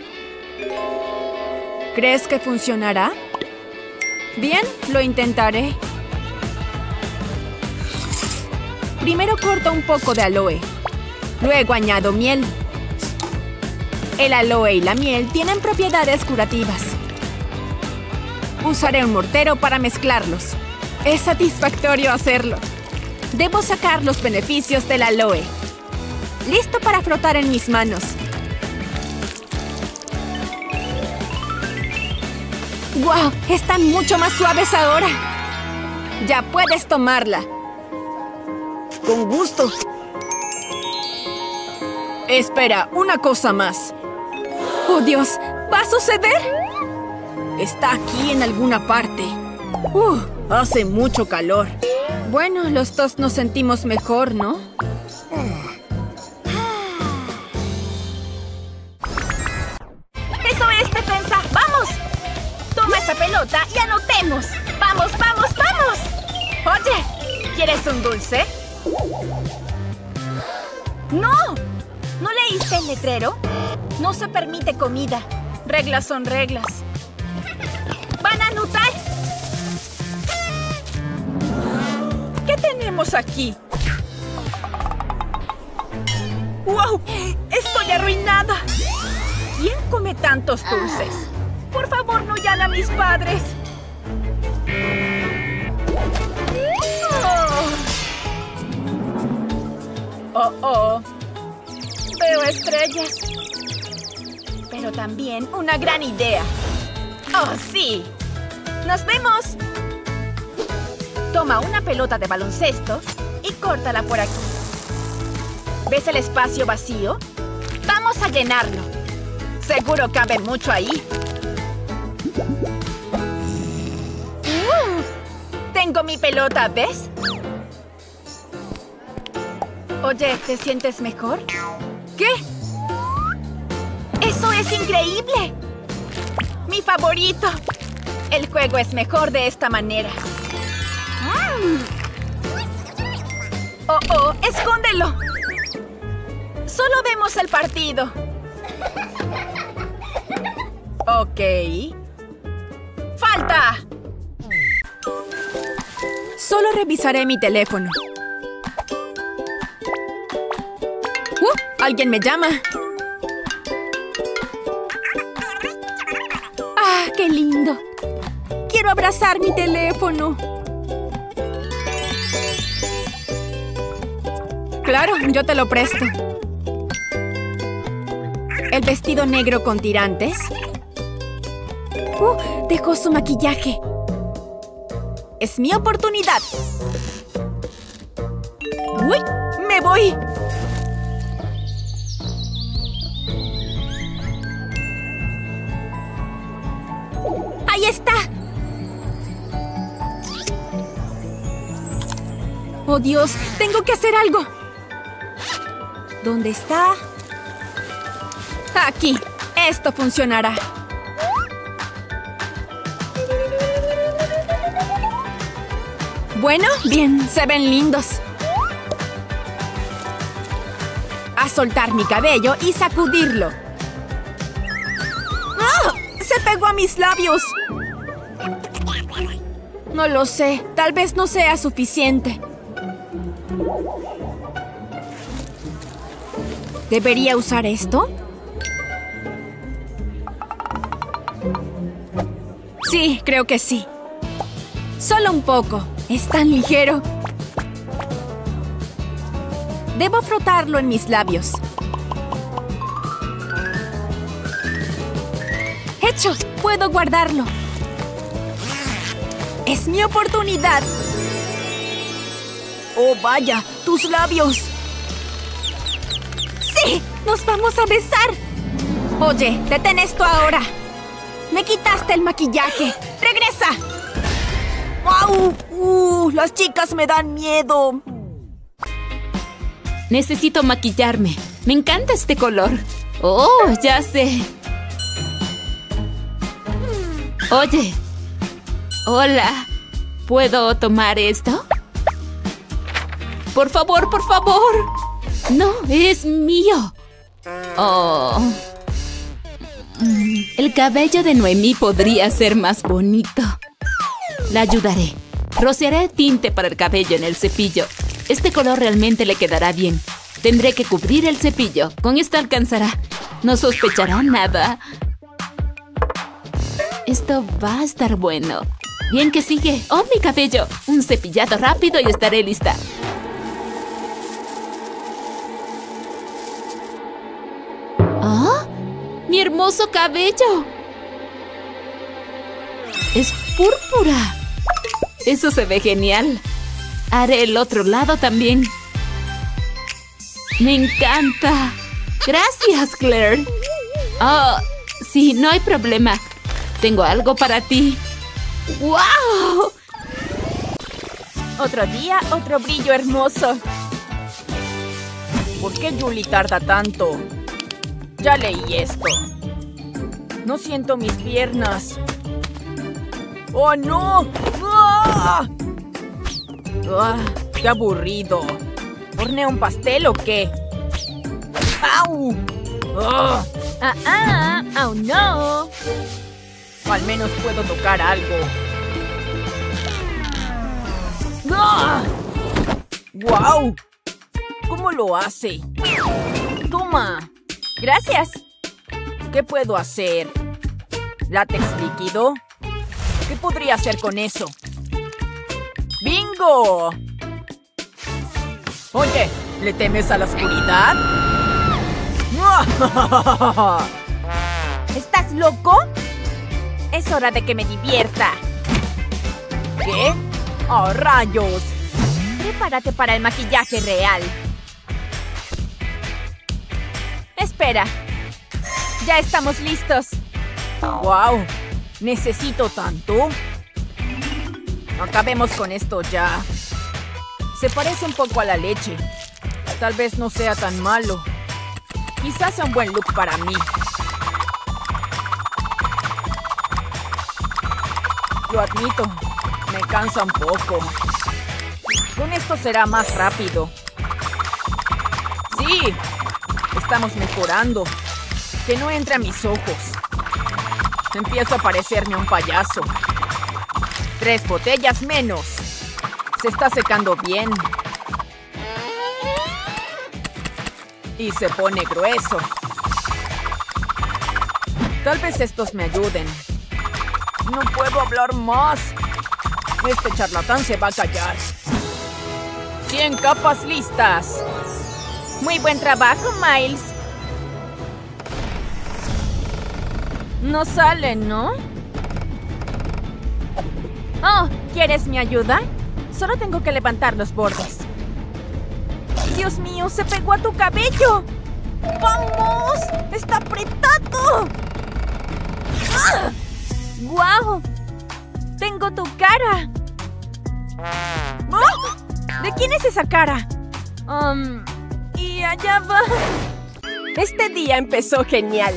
¿Crees que funcionará? Bien, lo intentaré. Primero corto un poco de aloe. Luego añado miel. El aloe y la miel tienen propiedades curativas. Usaré un mortero para mezclarlos. Es satisfactorio hacerlo. Debo sacar los beneficios del aloe. Listo para frotar en mis manos. ¡Guau! Están mucho más suaves ahora. Ya puedes tomarla. Con gusto. Espera, una cosa más. ¡Oh, Dios! ¿Va a suceder? Está aquí en alguna parte. Uh, hace mucho calor. Bueno, los dos nos sentimos mejor, ¿no? ¡Eso es, defensa! ¡Vamos! Toma esa pelota y anotemos. ¡Vamos, vamos, vamos! Oye, ¿quieres un dulce? ¡No! ¿No leíste el letrero? No se permite comida. Reglas son reglas. ¿Van a anotar? ¿Qué tenemos aquí? ¡Wow! ¡Estoy arruinada! ¿Quién come tantos dulces? Por favor, no llamen a mis padres. Oh, oh. oh. Veo estrellas. Pero también una gran idea. ¡Oh, sí! ¡Nos vemos! Toma una pelota de baloncesto y córtala por aquí. ¿Ves el espacio vacío? Vamos a llenarlo. Seguro cabe mucho ahí. Uh, tengo mi pelota, ¿ves? Oye, ¿te sientes mejor? ¿Qué? ¡Eso es increíble! ¡Mi favorito! El juego es mejor de esta manera. Mm. ¡Oh, oh! ¡Escóndelo! Solo vemos el partido. Ok. ¡Falta! Solo revisaré mi teléfono. ¡Uh! ¡Alguien me llama! ¡Ah, qué lindo! ¡Quiero abrazar mi teléfono! Claro, yo te lo presto. ¿El vestido negro con tirantes? ¡Uh! Dejó su maquillaje. ¡Es mi oportunidad! ¡Uy! ¡Me voy! ¡Ahí está! ¡Oh, Dios! ¡Tengo que hacer algo! ¿Dónde está? Aquí. Esto funcionará. Bueno, bien. Se ven lindos. A soltar mi cabello y sacudirlo. ¡Ah! ¡Se pegó a mis labios! No lo sé. Tal vez no sea suficiente. ¿Debería usar esto? Sí, creo que sí. Solo un poco. Es tan ligero. Debo frotarlo en mis labios. ¡Hecho! ¡Puedo guardarlo! ¡Es mi oportunidad! ¡Oh, vaya! ¡Tus labios! ¡Sí! ¡Nos vamos a besar! Oye, detén esto ahora. Me quitaste el maquillaje. ¡Regresa! ¡Wow! ¡Uh! ¡Las chicas me dan miedo! Necesito maquillarme. Me encanta este color. ¡Oh, ya sé! Oye. Hola. ¿Puedo tomar esto? Por favor, por favor. No, es mío. Oh. El cabello de Noemí podría ser más bonito. La ayudaré. Rociaré tinte para el cabello en el cepillo. Este color realmente le quedará bien. Tendré que cubrir el cepillo. Con esto alcanzará. No sospechará nada. Esto va a estar bueno. Bien, que sigue. ¡Oh, mi cabello! Un cepillado rápido y estaré lista. ¿Ah? ¡Mi hermoso cabello! ¡Es púrpura! Eso se ve genial. Haré el otro lado también. ¡Me encanta! ¡Gracias, Claire! Oh, sí, no hay problema. Tengo algo para ti. ¡Wow! Otro día, otro brillo hermoso. ¿Por qué Julie tarda tanto? Ya leí esto. No siento mis piernas. ¡Oh, no! ¡Ah! ¡Ah! ¡Qué aburrido! ¿Hornea un pastel o qué? ¡Au! ¡Ah! ¡Ah, ah! ¡Oh, no! Al menos puedo tocar algo. ¡Ah! ¡Guau! ¿Cómo lo hace? ¡Toma! ¡Gracias! ¿Qué puedo hacer? ¿Látex líquido? ¿Qué podría hacer con eso? ¡Bingo! Oye, ¿le temes a la oscuridad? ¿Estás loco? Es hora de que me divierta. ¿Qué? ¡Oh, rayos! Prepárate para el maquillaje real. Espera. Ya estamos listos. ¡Wow! ¿Necesito tanto? Acabemos con esto ya. Se parece un poco a la leche. Tal vez no sea tan malo. Quizás sea un buen look para mí. Lo admito, me cansa un poco. Con esto será más rápido. ¡Sí! Estamos mejorando. Que no entre a mis ojos. Empiezo a parecerme un payaso. Tres botellas menos. Se está secando bien. Y se pone grueso. Tal vez estos me ayuden. No puedo hablar más. Este charlatán se va a callar. Cien capas listas. Muy buen trabajo, Miles. No salen, ¿no? Oh, ¿quieres mi ayuda? Solo tengo que levantar los bordes. ¡Dios mío! ¡Se pegó a tu cabello! ¡Vamos! ¡Está apretado! ¡Ah! ¡Guau! ¡Tengo tu cara! ¡Oh! ¿De quién es esa cara? Um, y allá va. Este día empezó genial.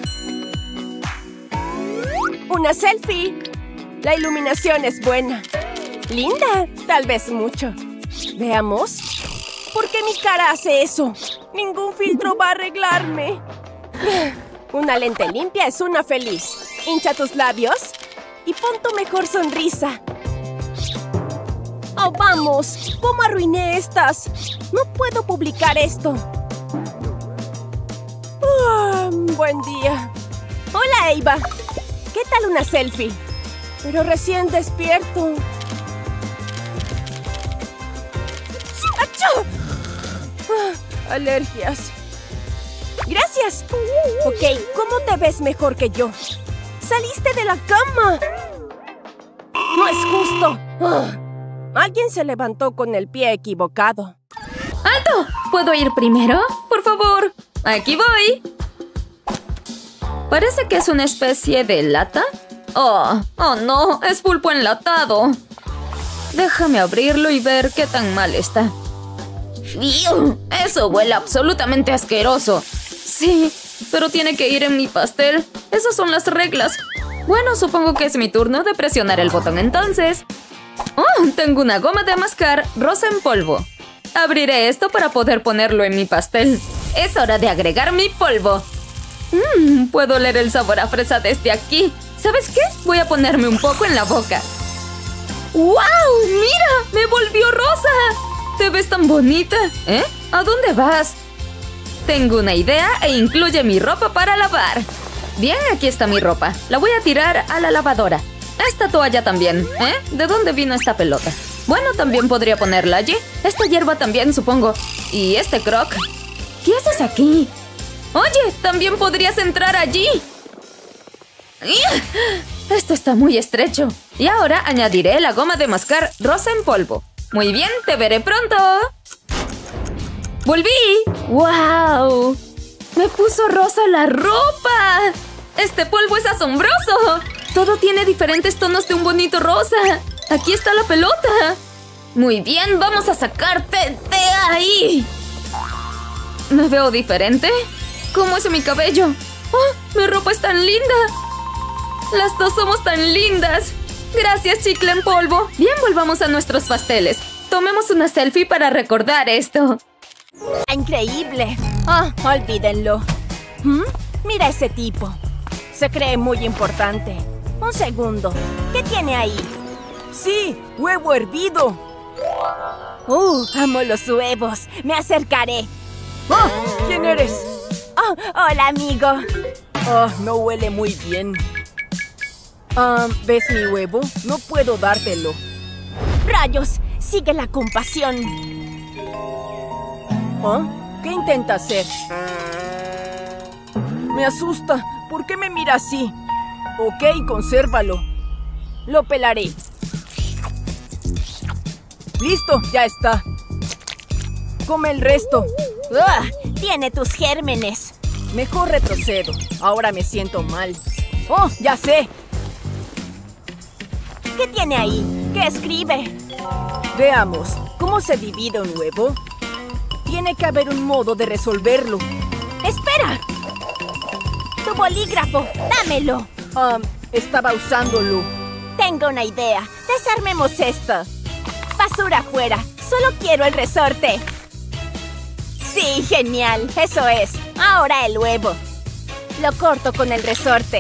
Una selfie. La iluminación es buena. Linda, tal vez mucho. Veamos. ¿Por qué mi cara hace eso? Ningún filtro va a arreglarme. Una lente limpia es una feliz. Hincha tus labios y pon tu mejor sonrisa. ¡Oh, vamos! ¿Cómo arruiné estas? No puedo publicar esto. Ah, buen día. Hola, Eva. ¿Qué tal una selfie? Pero recién despierto. ¡Achú! Ah, alergias. Gracias. Ok, ¿cómo te ves mejor que yo? ¡Saliste de la cama! ¡No es justo! Ah, alguien se levantó con el pie equivocado. ¡Alto! ¿Puedo ir primero? Por favor. Aquí voy. Parece que es una especie de lata. Oh, oh no, es pulpo enlatado. Déjame abrirlo y ver qué tan mal está. ¡Fiu! Eso huele absolutamente asqueroso. Sí, pero tiene que ir en mi pastel. Esas son las reglas. Bueno, supongo que es mi turno de presionar el botón entonces. Oh, tengo una goma de mascar rosa en polvo. Abriré esto para poder ponerlo en mi pastel. Es hora de agregar mi polvo. Mmm, puedo oler el sabor a fresa desde aquí. ¿Sabes qué? Voy a ponerme un poco en la boca. ¡Wow! ¡Mira! ¡Me volvió rosa! ¡Te ves tan bonita! ¿Eh? ¿A dónde vas? Tengo una idea e incluye mi ropa para lavar. Bien, aquí está mi ropa. La voy a tirar a la lavadora. Esta toalla también. ¿Eh? ¿De dónde vino esta pelota? Bueno, también podría ponerla allí. Esta hierba también, supongo. Y este croc. ¿Qué haces aquí? Oye, también podrías entrar allí. Esto está muy estrecho. Y ahora añadiré la goma de mascar rosa en polvo. Muy bien, te veré pronto. ¡Volví! ¡Wow! ¡Me puso rosa la ropa! ¡Este polvo es asombroso! Todo tiene diferentes tonos de un bonito rosa. ¡Aquí está la pelota! Muy bien, vamos a sacarte de ahí. ¿Me veo diferente? ¿Cómo es mi cabello? ¡Oh, mi ropa es tan linda! ¡Las dos somos tan lindas! Gracias, chicle en polvo. Bien, volvamos a nuestros pasteles. Tomemos una selfie para recordar esto. ¡Increíble! Ah, olvídenlo. ¿Mm? Mira ese tipo. Se cree muy importante. Un segundo. ¿Qué tiene ahí? ¡Sí! ¡Huevo hervido! ¡Uh! ¡Amo los huevos! ¡Me acercaré! ¡Ah! ¿Quién eres? ¡Oh! ¡Hola, amigo! Ah, no huele muy bien. Ah, ¿ves mi huevo? No puedo dártelo. ¡Rayos! Sigue la compasión. ¿Ah? ¿Qué intenta hacer? Me asusta. ¿Por qué me mira así? Ok, consérvalo. Lo pelaré. ¡Listo! ¡Ya está! ¡Come el resto! ¡Ugh! ¡Tiene tus gérmenes! Mejor retrocedo. Ahora me siento mal. ¡Oh, ya sé! ¿Qué tiene ahí? ¿Qué escribe? Veamos. ¿Cómo se divide un huevo? Tiene que haber un modo de resolverlo. ¡Espera! ¡Tu bolígrafo! ¡Dámelo! Ah, estaba usándolo. Tengo una idea. Desarmemos esto. ¡Basura afuera! ¡Solo quiero el resorte! ¡Sí, genial! ¡Eso es! Ahora el huevo. Lo corto con el resorte.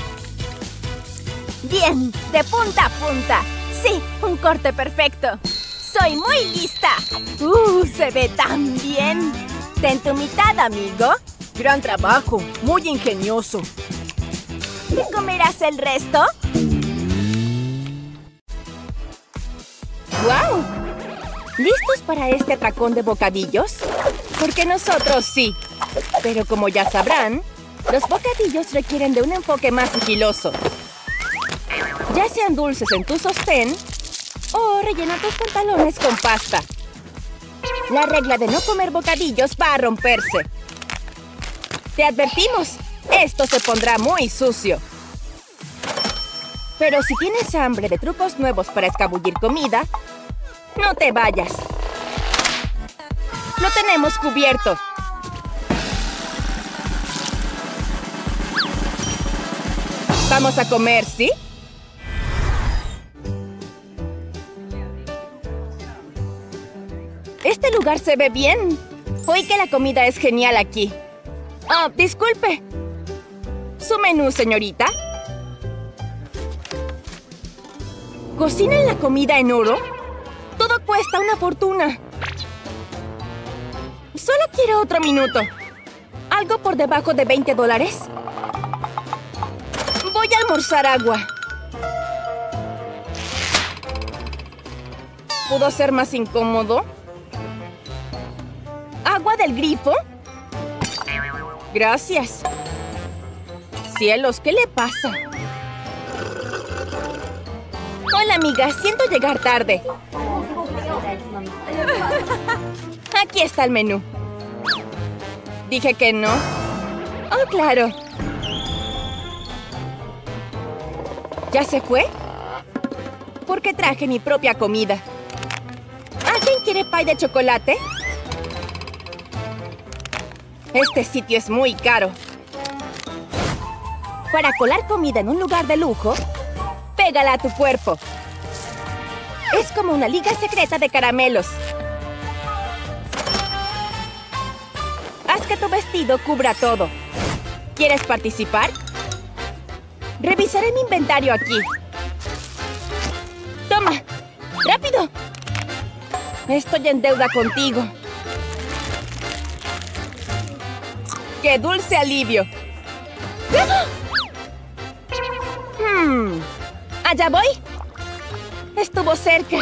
¡Bien! ¡De punta a punta! ¡Sí! ¡Un corte perfecto! ¡Soy muy lista! ¡Uh! ¡Se ve tan bien! Ten tu mitad, amigo. Gran trabajo. Muy ingenioso. ¿Te comerás el resto? ¡Guau! ¿Listos para este atracón de bocadillos? Porque nosotros sí. Pero como ya sabrán, los bocadillos requieren de un enfoque más sigiloso. Ya sean dulces en tu sostén o rellena tus pantalones con pasta. La regla de no comer bocadillos va a romperse. Te advertimos, esto se pondrá muy sucio. Pero si tienes hambre de trucos nuevos para escabullir comida, no te vayas. Lo tenemos cubierto. Vamos a comer, ¿sí? Este lugar se ve bien. Oí que la comida es genial aquí. Ah, disculpe. ¿Su menú, señorita? ¿Cocinan la comida en oro? Todo Cuesta una fortuna. Solo quiero otro minuto. ¿Algo por debajo de veinte dólares? Voy a almorzar agua. ¿Pudo ser más incómodo? ¿Agua del grifo? Gracias. Cielos, ¿qué le pasa? Hola, amiga. Siento llegar tarde. Aquí está el menú. Dije que no. Oh, claro. ¿Ya se fue? Porque traje mi propia comida. ¿Alguien quiere pie de chocolate? Este sitio es muy caro. Para colar comida en un lugar de lujo, pégala a tu cuerpo. Es como una liga secreta de caramelos. Haz que tu vestido cubra todo. ¿Quieres participar? Revisaré mi inventario aquí. ¡Toma! ¡Rápido! Estoy en deuda contigo. ¡Qué dulce alivio! Hmm. ¿Allá voy? Estuvo cerca.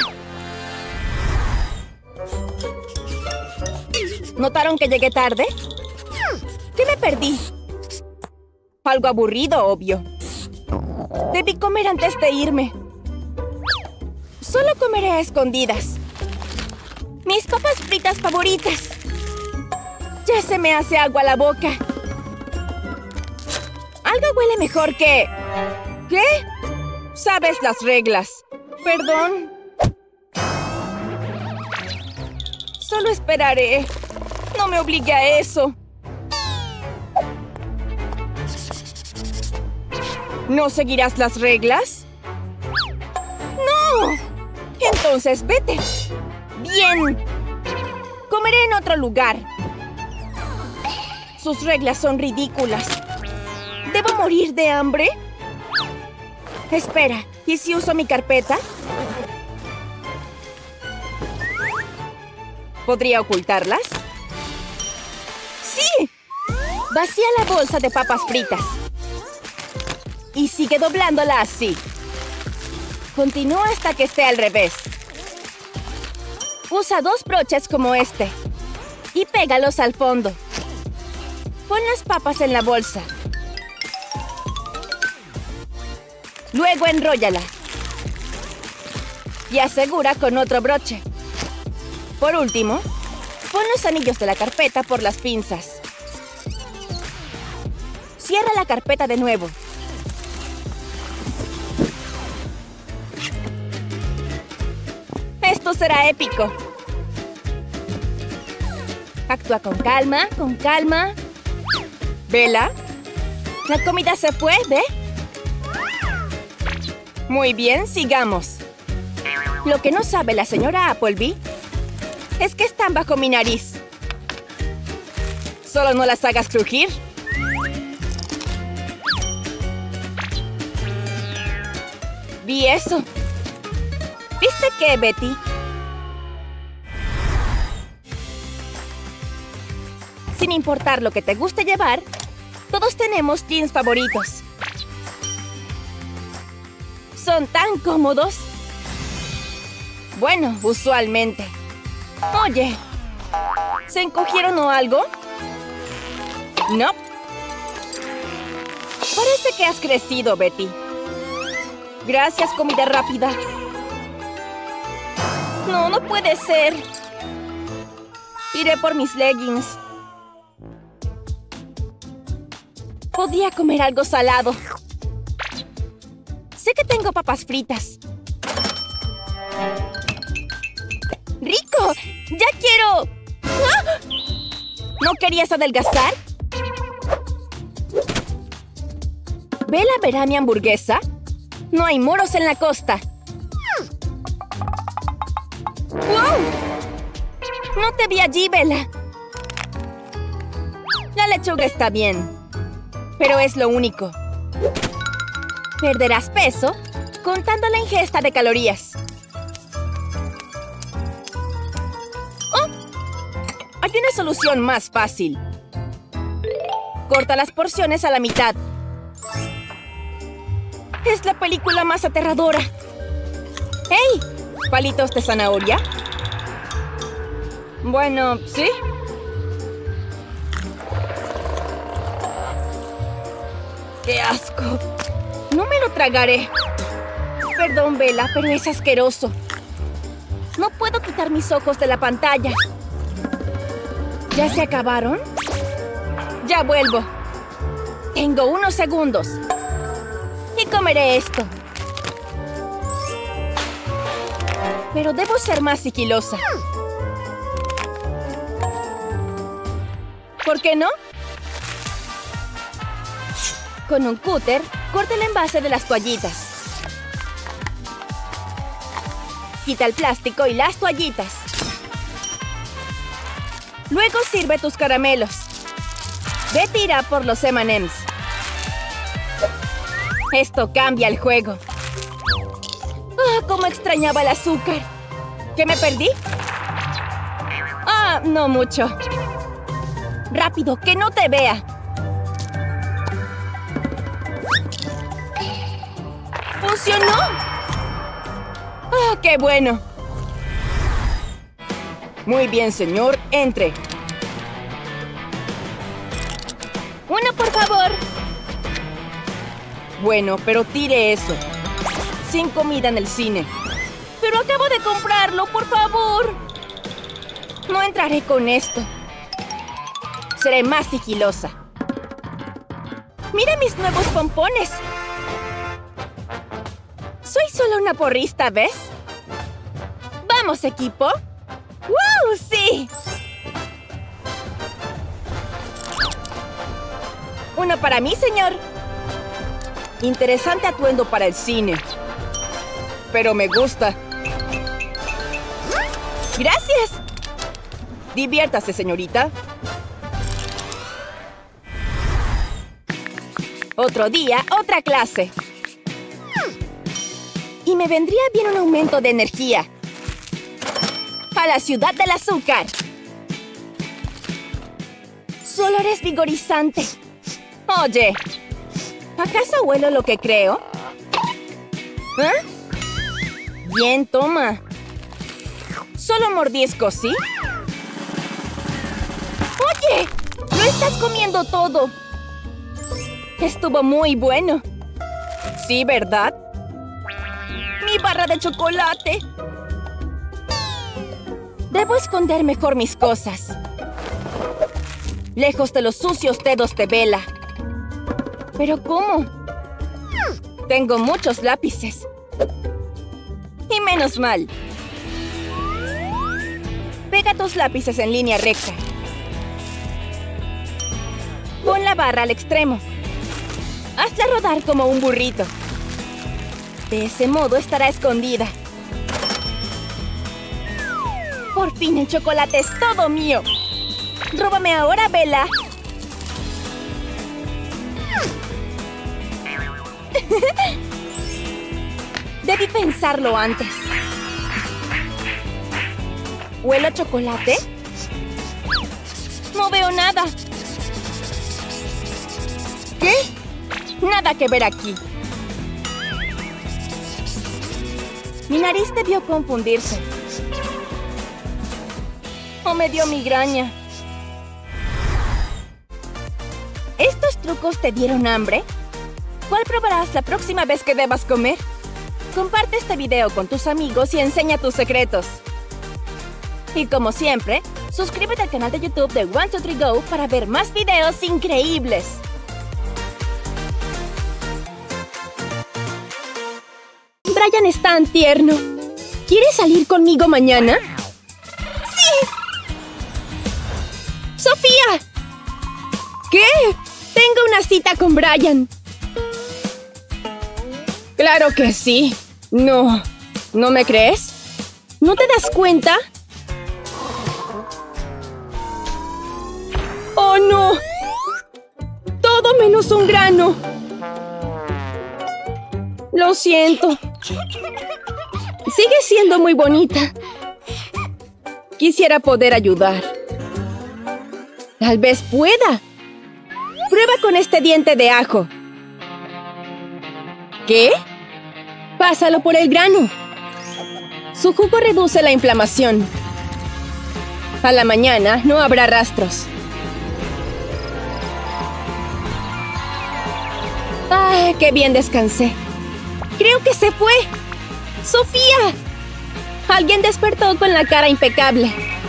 ¿Notaron que llegué tarde? ¿Qué me perdí? Algo aburrido, obvio. Debí comer antes de irme. Solo comeré a escondidas. Mis papas fritas favoritas. Ya se me hace agua la boca. Algo huele mejor que... ¿Qué? Sabes las reglas. Perdón. Solo esperaré. No me obligue a eso. ¿No seguirás las reglas? ¡No! Entonces vete. Bien. Comeré en otro lugar. Sus reglas son ridículas. ¿Debo morir de hambre? Espera, ¿y si uso mi carpeta? ¿Podría ocultarlas? ¡Sí! Vacía la bolsa de papas fritas. Y sigue doblándola así. Continúa hasta que esté al revés. Usa dos broches como este. Y pégalos al fondo. Pon las papas en la bolsa. Luego enróllala. Y asegura con otro broche. Por último, pon los anillos de la carpeta por las pinzas. Cierra la carpeta de nuevo. Esto será épico. Actúa con calma, con calma. ¿Vela? La comida se fue, ¿ve? Muy bien, sigamos. Lo que no sabe la señora Appleby es que están bajo mi nariz. Solo no las hagas crujir. Vi eso. ¿Viste qué, Betty? Sin importar lo que te guste llevar, todos tenemos jeans favoritos. ¿Son tan cómodos? Bueno, usualmente. Oye, ¿se encogieron o algo? No. Parece que has crecido, Betty. Gracias, comida rápida. No, no puede ser. Iré por mis leggings. Podía comer algo salado. Sé que tengo papas fritas. ¡Rico! ¡Ya quiero! ¡Ah! ¿No querías adelgazar? ¿Bella verá mi hamburguesa? No hay moros en la costa. ¡Wow! No te vi allí, Bella. La lechuga está bien, pero es lo único. Perderás peso contando la ingesta de calorías. Hay una solución más fácil. Corta las porciones a la mitad. Es la película más aterradora. ¡Hey! ¿Palitos de zanahoria? Bueno, ¿sí? ¡Qué asco! No me lo tragaré. Perdón, Bella, pero es asqueroso. No puedo quitar mis ojos de la pantalla. ¿Ya se acabaron? Ya vuelvo. Tengo unos segundos. Y comeré esto. Pero debo ser más sigilosa. ¿Por qué no? Con un cúter, corta el envase de las toallitas. Quita el plástico y las toallitas. Luego sirve tus caramelos. Ve tira por los eme and eme's. Esto cambia el juego. ¡Ah, cómo extrañaba el azúcar! ¿Qué me perdí? Ah, no mucho. ¡Rápido, que no te vea! ¡Funcionó! ¡Ah, qué bueno! Muy bien, señor. Entre. ¡Uno, por favor! Bueno, pero tire eso. Sin comida en el cine. ¡Pero acabo de comprarlo, por favor! No entraré con esto. Seré más sigilosa. ¡Mira mis nuevos pompones! Soy solo una porrista, ¿ves? ¡Vamos, equipo! ¡Wow! ¡Sí! Uno para mí, señor. Interesante atuendo para el cine. Pero me gusta. ¡Gracias! Diviértase, señorita. Otro día, otra clase. Y me vendría bien un aumento de energía. ¡A la ciudad del azúcar! Su olor es vigorizante. Oye, ¿acaso huelo lo que creo? ¿Eh? Bien, toma. Solo mordisco, ¿sí? ¡Oye! ¡Lo estás comiendo todo! Estuvo muy bueno. Sí, ¿verdad? ¡Mi barra de chocolate! Debo esconder mejor mis cosas. Lejos de los sucios dedos de Bella. ¿Pero cómo? Tengo muchos lápices. Y menos mal. Pega tus lápices en línea recta. Pon la barra al extremo. Hazla rodar como un burrito. De ese modo estará escondida. Por fin el chocolate es todo mío. ¡Róbame ahora, Bella! Debí pensarlo antes. ¿Huelo a chocolate? No veo nada. ¿Qué? Nada que ver aquí. Mi nariz debió confundirse. O me dio migraña. ¿Estos trucos te dieron hambre? ¿Cuál probarás la próxima vez que debas comer? Comparte este video con tus amigos y enseña tus secretos. Y como siempre, suscríbete al canal de YouTube de one two three go para ver más videos increíbles. Brian es tan tierno. ¿Quieres salir conmigo mañana? ¡Sí! ¡Sofía! ¿Qué? Tengo una cita con Brian. ¡Claro que sí! No. ¿No me crees? ¿No te das cuenta? ¡Oh, no! Todo menos un grano. Lo siento. Sigue siendo muy bonita. Quisiera poder ayudar. Tal vez pueda. Prueba con este diente de ajo. ¿Qué? Pásalo por el grano. Su jugo reduce la inflamación. A la mañana no habrá rastros. ¡Ah, qué bien descansé! ¡Creo que se fue! ¡Sofía! Alguien despertó con la cara impecable.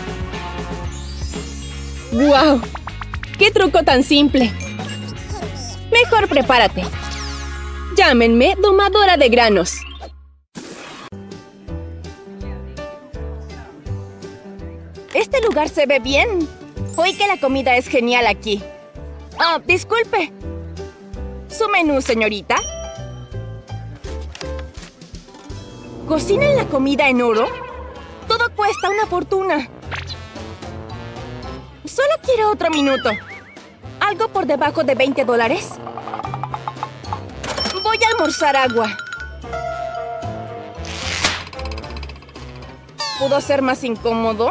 ¡Guau! ¡Qué truco tan simple! Mejor prepárate. Llámenme domadora de granos. Este lugar se ve bien. Oí que la comida es genial aquí. Ah, disculpe. ¿Su menú, señorita? ¿Cocinan la comida en oro? Todo cuesta una fortuna. Solo quiero otro minuto. ¿Algo por debajo de veinte dólares? Voy a almorzar agua. ¿Pudo ser más incómodo?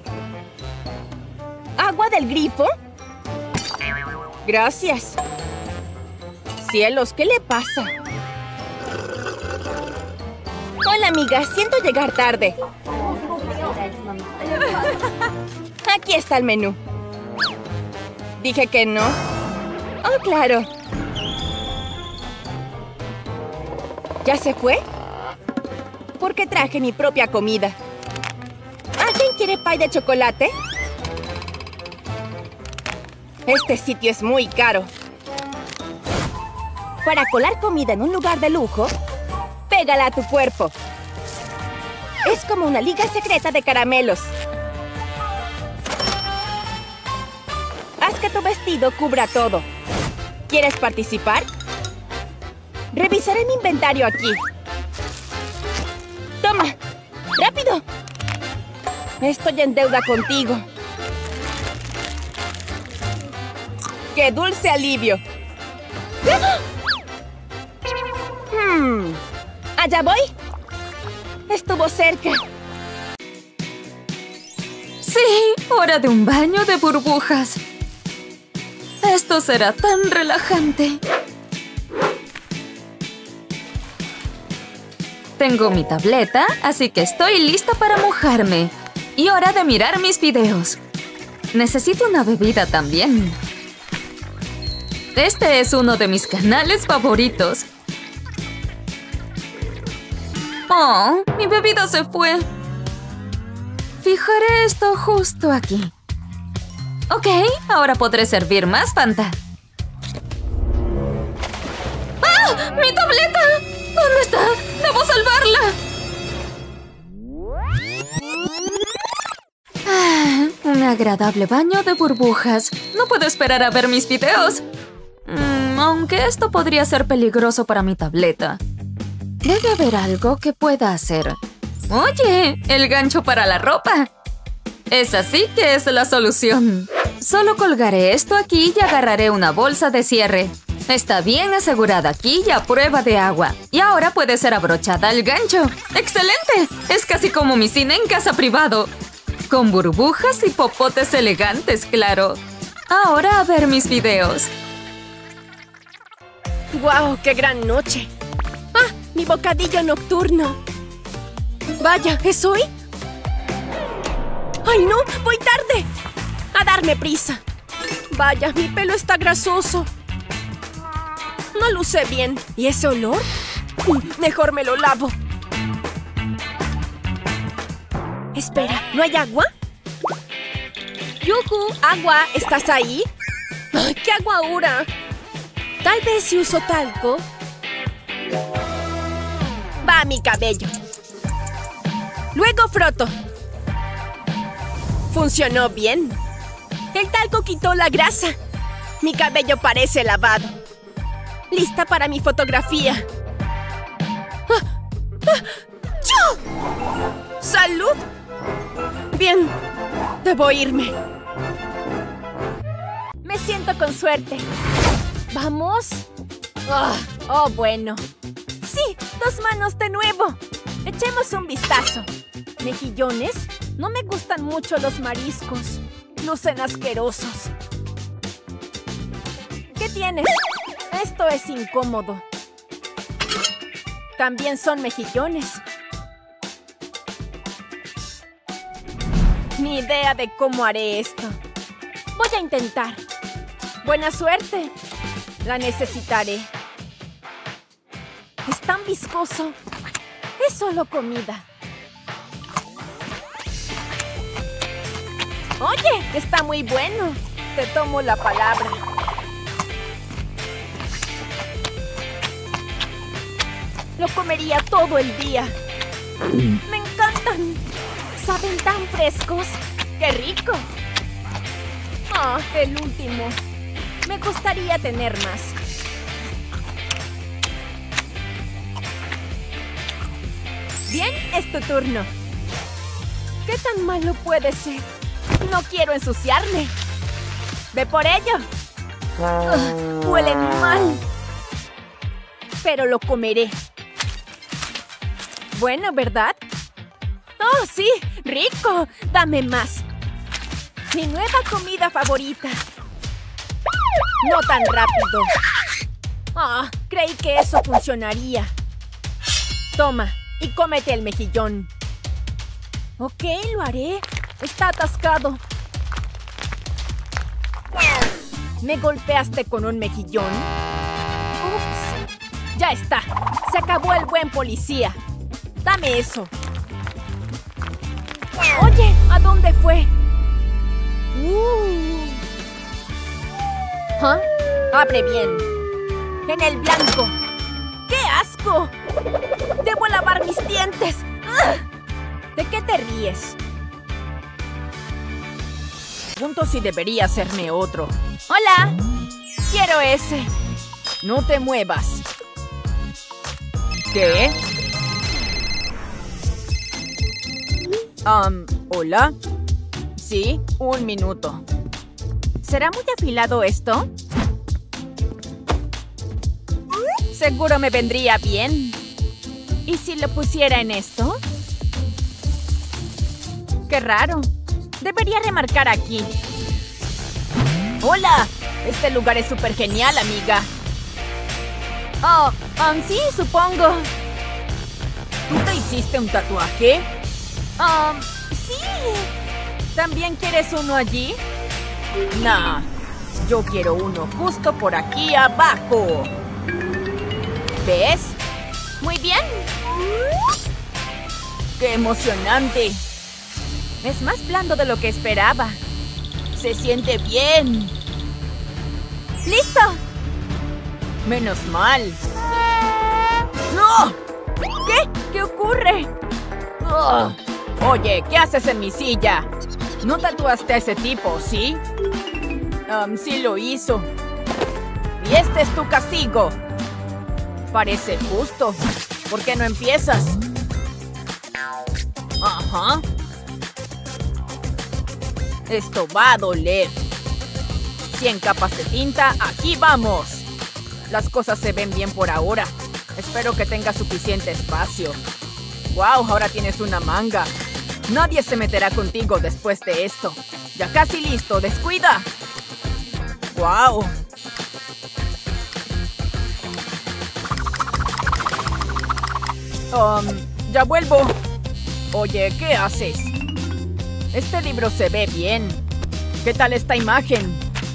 ¿Agua del grifo? Gracias. Cielos, ¿qué le pasa? Hola, amiga. Siento llegar tarde. Aquí está el menú. Dije que no. Oh, claro. ¿Ya se fue? Porque traje mi propia comida. ¿Alguien quiere pie de chocolate? Este sitio es muy caro. Para colar comida en un lugar de lujo, pégala a tu cuerpo. Es como una liga secreta de caramelos. Haz que tu vestido cubra todo. ¿Quieres participar? Revisaré mi inventario aquí. ¡Toma! ¡Rápido! Estoy en deuda contigo. ¡Qué dulce alivio! Hmm. ¿Allá voy? Estuvo cerca. Sí, hora de un baño de burbujas. Esto será tan relajante. Tengo mi tableta, así que estoy lista para mojarme. Y hora de mirar mis videos. Necesito una bebida también. Este es uno de mis canales favoritos. Oh, mi bebida se fue. Fijaré esto justo aquí. Ok, ahora podré servir más Fanta. ¡Ah! ¡Mi tableta! ¿Dónde está? ¡Debo salvarla! Ah, un agradable baño de burbujas. No puedo esperar a ver mis videos. Mm, aunque esto podría ser peligroso para mi tableta. Debe haber algo que pueda hacer. ¡Oye! El gancho para la ropa. Es así que es la solución. Solo colgaré esto aquí y agarraré una bolsa de cierre. Está bien asegurada aquí y a prueba de agua. Y ahora puede ser abrochada al gancho. ¡Excelente! Es casi como mi cine en casa privado. Con burbujas y popotes elegantes, claro. Ahora a ver mis videos. ¡Guau! ¡Qué gran noche! ¡Ah! ¡Mi bocadillo nocturno! Vaya, ¿es hoy? ¡Ay, no! ¡Voy tarde! ¡A darme prisa! Vaya, mi pelo está grasoso. No luce bien. ¿Y ese olor? Mejor me lo lavo. Espera, ¿no hay agua? ¡Yujú! ¡Agua! ¿Estás ahí? ¡Ay, qué aguaura! Tal vez si uso talco. Va a mi cabello. Luego froto. Funcionó bien. El talco quitó la grasa. Mi cabello parece lavado. Lista para mi fotografía. ¡Ah! ¡Ah! ¡Yo! ¡Salud! Bien, debo irme. Me siento con suerte. ¿Vamos? Oh, oh, bueno. Sí, dos manos de nuevo. Echemos un vistazo. ¿Mejillones? No me gustan mucho los mariscos. Lucen asquerosos. ¿Qué tienes? Esto es incómodo. También son mejillones. Ni idea de cómo haré esto. Voy a intentar. Buena suerte. La necesitaré. Es tan viscoso. Es solo comida. Oye, está muy bueno. Te tomo la palabra. Lo comería todo el día. Me encantan. Saben tan frescos. ¡Qué rico! Ah, el último. Me gustaría tener más. Bien, es tu turno. ¿Qué tan malo puede ser? No quiero ensuciarme. ¡Ve por ello! Uh, huelen mal. Pero lo comeré. Bueno, ¿verdad? ¡Oh, sí! ¡Rico! ¡Dame más! Mi nueva comida favorita. No tan rápido. Ah, creí que eso funcionaría. Toma, y cómete el mejillón. Ok, lo haré. Está atascado. ¿Me golpeaste con un mejillón? Ups. Ya está. Se acabó el buen policía. Dame eso. Oye, ¿a dónde fue? Uh. ¿Ah? Abre bien. En el blanco. ¡Qué asco! ¡Debo lavar mis dientes! ¡Ugh! ¿De qué te ríes? Pregunto si debería hacerme otro. ¡Hola! Quiero ese. No te muevas. ¿Qué? Um, ¿hola? Sí, un minuto. ¿Será muy afilado esto? Seguro me vendría bien. ¿Y si lo pusiera en esto? ¡Qué raro! Debería remarcar aquí. ¡Hola! Este lugar es súper genial, amiga. Oh, um, sí, supongo. ¿Tú te hiciste un tatuaje? Um, sí. ¿También quieres uno allí? Nah, yo quiero uno justo por aquí abajo. ¿Ves? Muy bien. ¡Qué emocionante! Es más blando de lo que esperaba. Se siente bien. ¡Listo! Menos mal. ¡No! ¿Qué? ¿Qué ocurre? Oh. Oye, ¿qué haces en mi silla? ¿No tatuaste a ese tipo, sí? Um, sí lo hizo. Y este es tu castigo. Parece justo. ¿Por qué no empiezas? Ajá. Esto va a doler. cien capas de tinta, aquí vamos. Las cosas se ven bien por ahora. Espero que tenga suficiente espacio. ¡Wow! Ahora tienes una manga. Nadie se meterá contigo después de esto. Ya casi listo, descuida. ¡Wow! Um, ya vuelvo. Oye, ¿qué haces? Este libro se ve bien. ¿Qué tal esta imagen?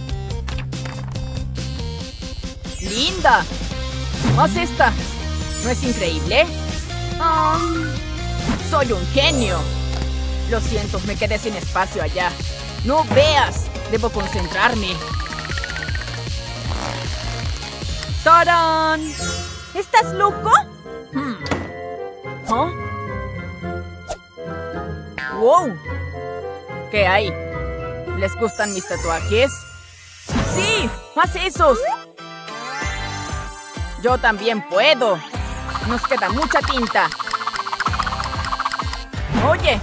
¡Linda! ¡Haz esta! ¿No es increíble? Um, soy un genio. Lo siento, me quedé sin espacio allá. ¡No veas! Debo concentrarme. ¡Tarán! ¿Estás loco? Hmm. ¿Oh? ¡Wow! ¿Qué hay? ¿Les gustan mis tatuajes? ¡Sí! ¡Haz esos! Yo también puedo. Nos queda mucha tinta. Oye.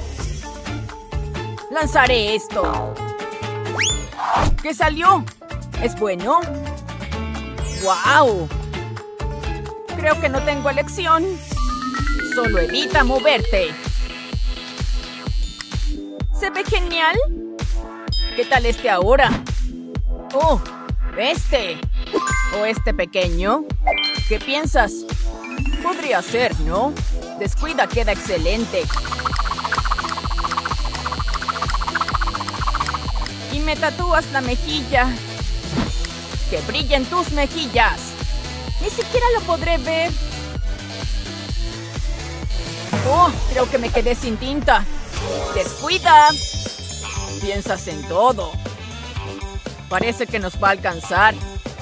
Lanzaré esto. ¿Qué salió? ¿Es bueno? ¡Wow! Creo que no tengo elección. Solo evita moverte. ¿Se ve genial? ¿Qué tal este ahora? ¡Oh! ¡Este! ¿O este pequeño? ¿Qué piensas? Podría ser, ¿no? Descuida, queda excelente. Y me tatúas la mejilla. ¡Que brillen tus mejillas! Ni siquiera lo podré ver. ¡Oh! Creo que me quedé sin tinta. ¡Descuida! Piensas en todo. Parece que nos va a alcanzar.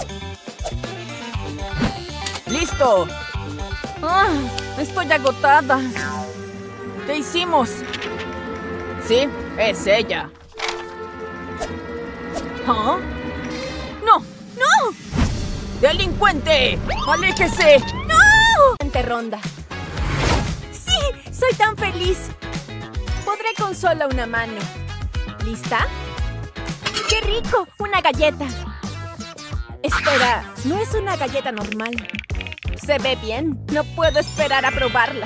¡Listo! ¡Ah! Estoy agotada. ¿Qué hicimos? Sí, es ella. ¿Ah? ¡No! ¡No! ¡Delincuente! ¡Aléjese! ¡No! Siguiente ronda. ¡Sí! ¡Soy tan feliz! Podré con solo una mano. ¿Lista? ¡Qué rico! ¡Una galleta! Espera, no es una galleta normal. Se ve bien. No puedo esperar a probarla.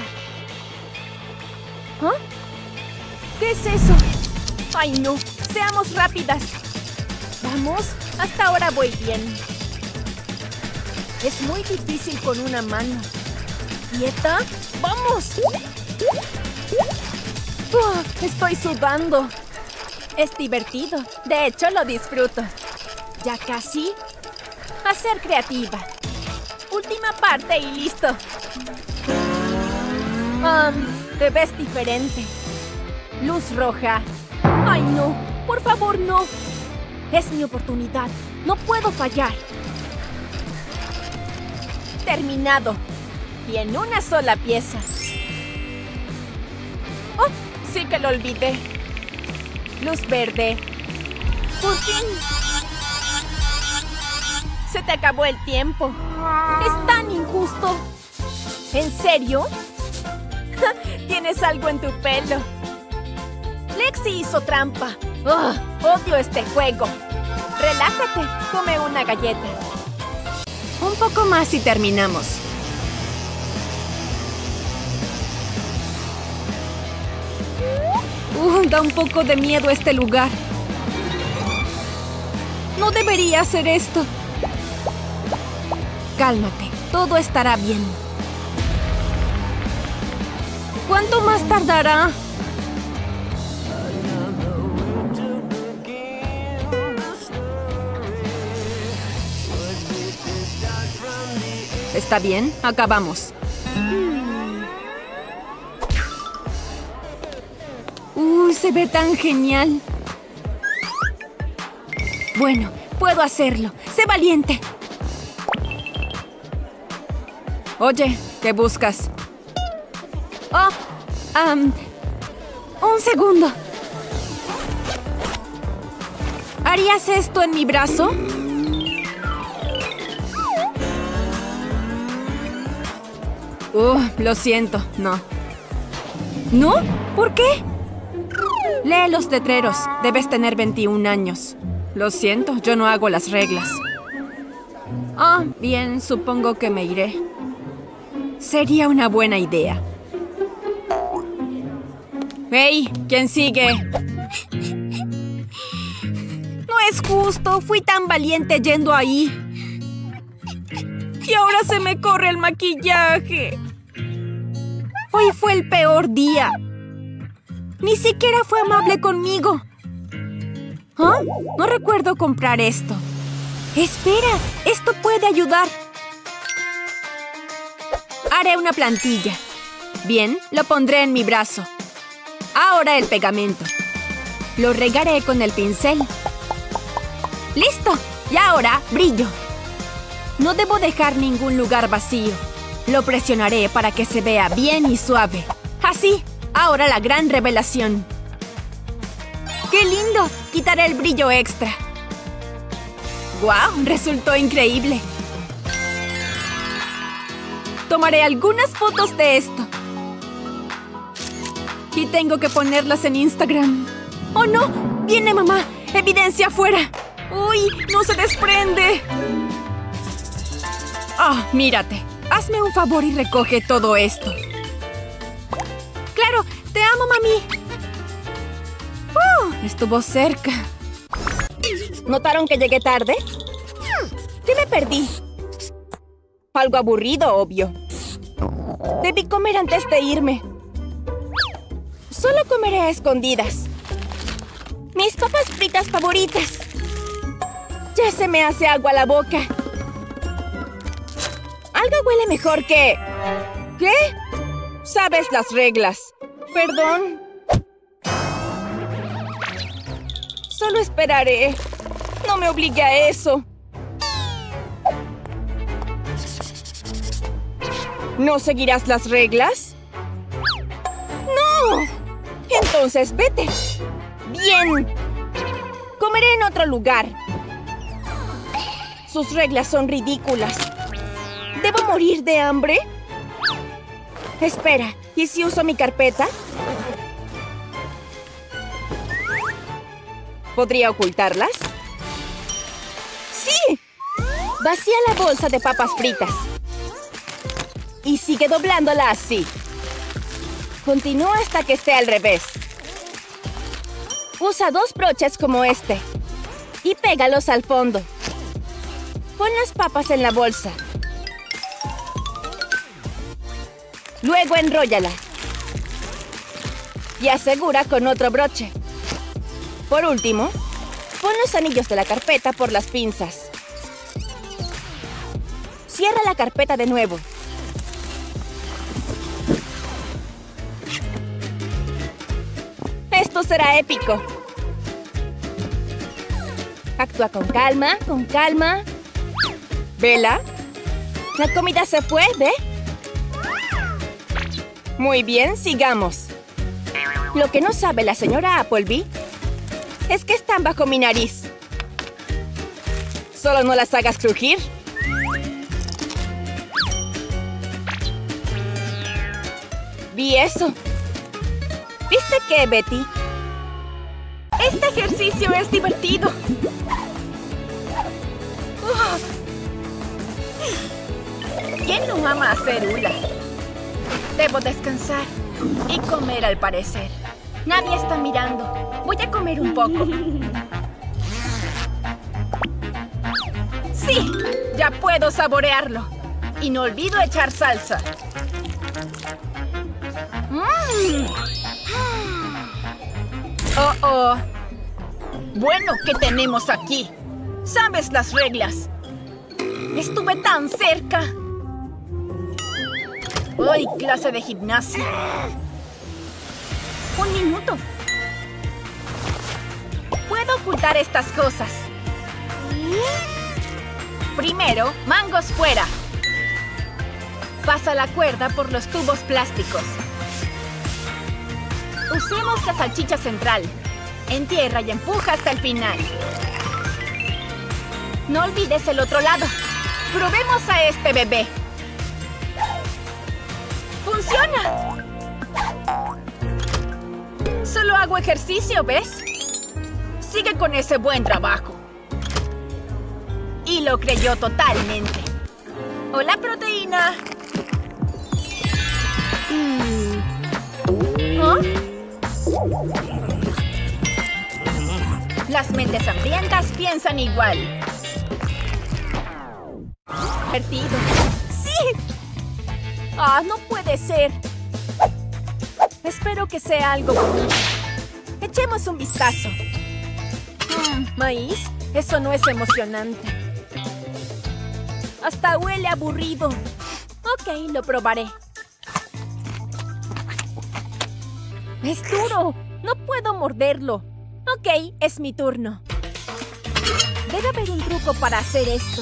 ¿Ah? ¿Qué es eso? ¡Ay, no! ¡Seamos rápidas! ¿Vamos? Hasta ahora voy bien. Es muy difícil con una mano. ¿Quieta? ¡Vamos! Uh, estoy sudando. Es divertido. De hecho, lo disfruto. Ya casi. A ser creativa. Última parte y listo. Um, te ves diferente. Luz roja. ¡Ay, no! ¡Por favor, no! Es mi oportunidad. No puedo fallar. Terminado. Y en una sola pieza. ¡Oh! Sí que lo olvidé. Luz verde. ¡Por fin! Se te acabó el tiempo. Es tan injusto. ¿En serio? Tienes algo en tu pelo. Lexi hizo trampa. ¡Ugh! Odio este juego. Relájate. Come una galleta. Un poco más y terminamos. Uh, da un poco de miedo este lugar. No debería hacer esto. Cálmate. Todo estará bien. ¿Cuánto más tardará? ¿Está bien? Acabamos. Uy, se ve tan genial. Bueno, puedo hacerlo. ¡Sé valiente! Oye, ¿qué buscas? Oh, um, un segundo. ¿Harías esto en mi brazo? Uh, lo siento, no. ¿No? ¿Por qué? Lee los letreros. Debes tener veintiún años. Lo siento, yo no hago las reglas. Ah, bien, supongo que me iré. Sería una buena idea. ¡Hey! ¿Quién sigue? No es justo. Fui tan valiente yendo ahí. Y ahora se me corre el maquillaje. Hoy fue el peor día. Ni siquiera fue amable conmigo. ¿Ah? No recuerdo comprar esto. Espera, esto puede ayudar. Haré una plantilla. Bien, lo pondré en mi brazo. Ahora el pegamento. Lo regaré con el pincel. ¡Listo! Y ahora, brillo. No debo dejar ningún lugar vacío. Lo presionaré para que se vea bien y suave. Así, ahora la gran revelación. ¡Qué lindo! Quitaré el brillo extra. ¡Guau! Resultó increíble. Tomaré algunas fotos de esto. Y tengo que ponerlas en Instagram. ¡Oh, no! ¡Viene mamá! ¡Evidencia afuera! ¡Uy! ¡No se desprende! ¡Ah! Oh, mírate. Hazme un favor y recoge todo esto. ¡Claro! ¡Te amo, mami! ¡Uh! Estuvo cerca. ¿Notaron que llegué tarde? ¿Qué me perdí? Algo aburrido, obvio. Debí comer antes de irme. Solo comeré a escondidas. Mis papas fritas favoritas. Ya se me hace agua a la boca. Algo huele mejor que... ¿Qué? Sabes las reglas. Perdón. Solo esperaré. No me obligue a eso. ¿No seguirás las reglas? ¡No! Entonces vete. Bien. Comeré en otro lugar. Sus reglas son ridículas. ¿Debo morir de hambre? Espera, ¿y si uso mi carpeta? ¿Podría ocultarlas? ¡Sí! Vacía la bolsa de papas fritas. Y sigue doblándola así. Continúa hasta que esté al revés. Usa dos broches como este. Y pégalos al fondo. Pon las papas en la bolsa. Luego enróllala. Y asegura con otro broche. Por último, pon los anillos de la carpeta por las pinzas. Cierra la carpeta de nuevo. Esto será épico. Actúa con calma, con calma. ¿Vela? La comida se fue, ¿ve? Muy bien, sigamos. Lo que no sabe la señora Appleby es que están bajo mi nariz. Solo no las hagas crujir. Vi eso. ¿Viste qué, Betty? Este ejercicio es divertido. Oh. ¿Quién no ama hacer hula? Debo descansar y comer al parecer. Nadie está mirando. Voy a comer un poco. ¡Sí! Ya puedo saborearlo. Y no olvido echar salsa. ¡Mmm! ¡Oh, oh! Bueno, ¿qué tenemos aquí? ¿Sabes las reglas? Estuve tan cerca. ¡Ay, clase de gimnasia! Un minuto. Puedo ocultar estas cosas. Primero, mangos fuera. Pasa la cuerda por los tubos plásticos. Usemos la salchicha central. Entierra y empuja hasta el final. No olvides el otro lado. Probemos a este bebé. ¡Funciona! Solo hago ejercicio, ¿ves? Sigue con ese buen trabajo. Y lo creyó totalmente. ¡Hola, proteína! ¿Oh? Las mentes hambrientas piensan igual. Divertido. ¡Sí! ¡Ah, no puede ser! Espero que sea algo bonito. Echemos un vistazo. Mm, ¿maíz? Eso no es emocionante. Hasta huele aburrido. Ok, lo probaré. ¡Es duro! ¡No puedo morderlo! Ok, es mi turno. Debe haber un truco para hacer esto.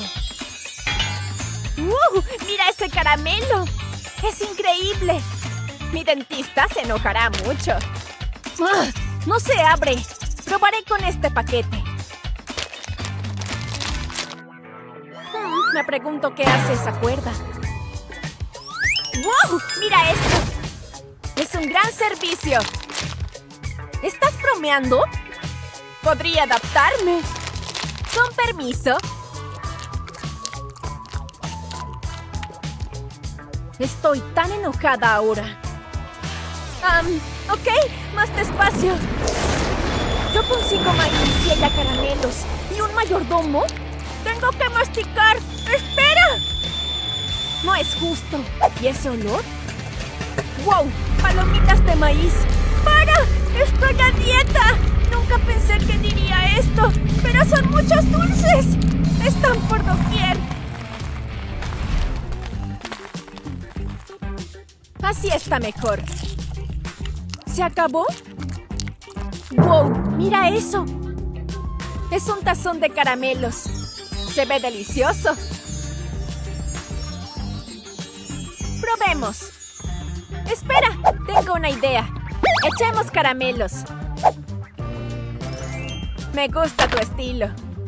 ¡Uh! ¡Mira ese caramelo! ¡Es increíble! Mi dentista se enojará mucho. ¡Ugh! ¡No se abre! Probaré con este paquete. Hmm, me pregunto qué hace esa cuerda. ¡Wow! ¡Mira esto! ¡Es un gran servicio! ¿Estás bromeando? Podría adaptarme. Con permiso. Estoy tan enojada ahora. Um, ok, más despacio. Yo consigo maíz y ella caramelos. ¿Y un mayordomo? ¡Tengo que masticar! ¡Espera! No es justo. ¿Y ese olor? ¡Wow! ¡Palomitas de maíz! ¡Para! ¡Estoy a dieta! Nunca pensé que diría esto, pero son muchos dulces. Están por doquier. Así está mejor. ¿Se acabó? ¡Wow! ¡Mira eso! Es un tazón de caramelos. Se ve delicioso. Probemos. Espera, tengo una idea. Echemos caramelos. Me gusta tu estilo.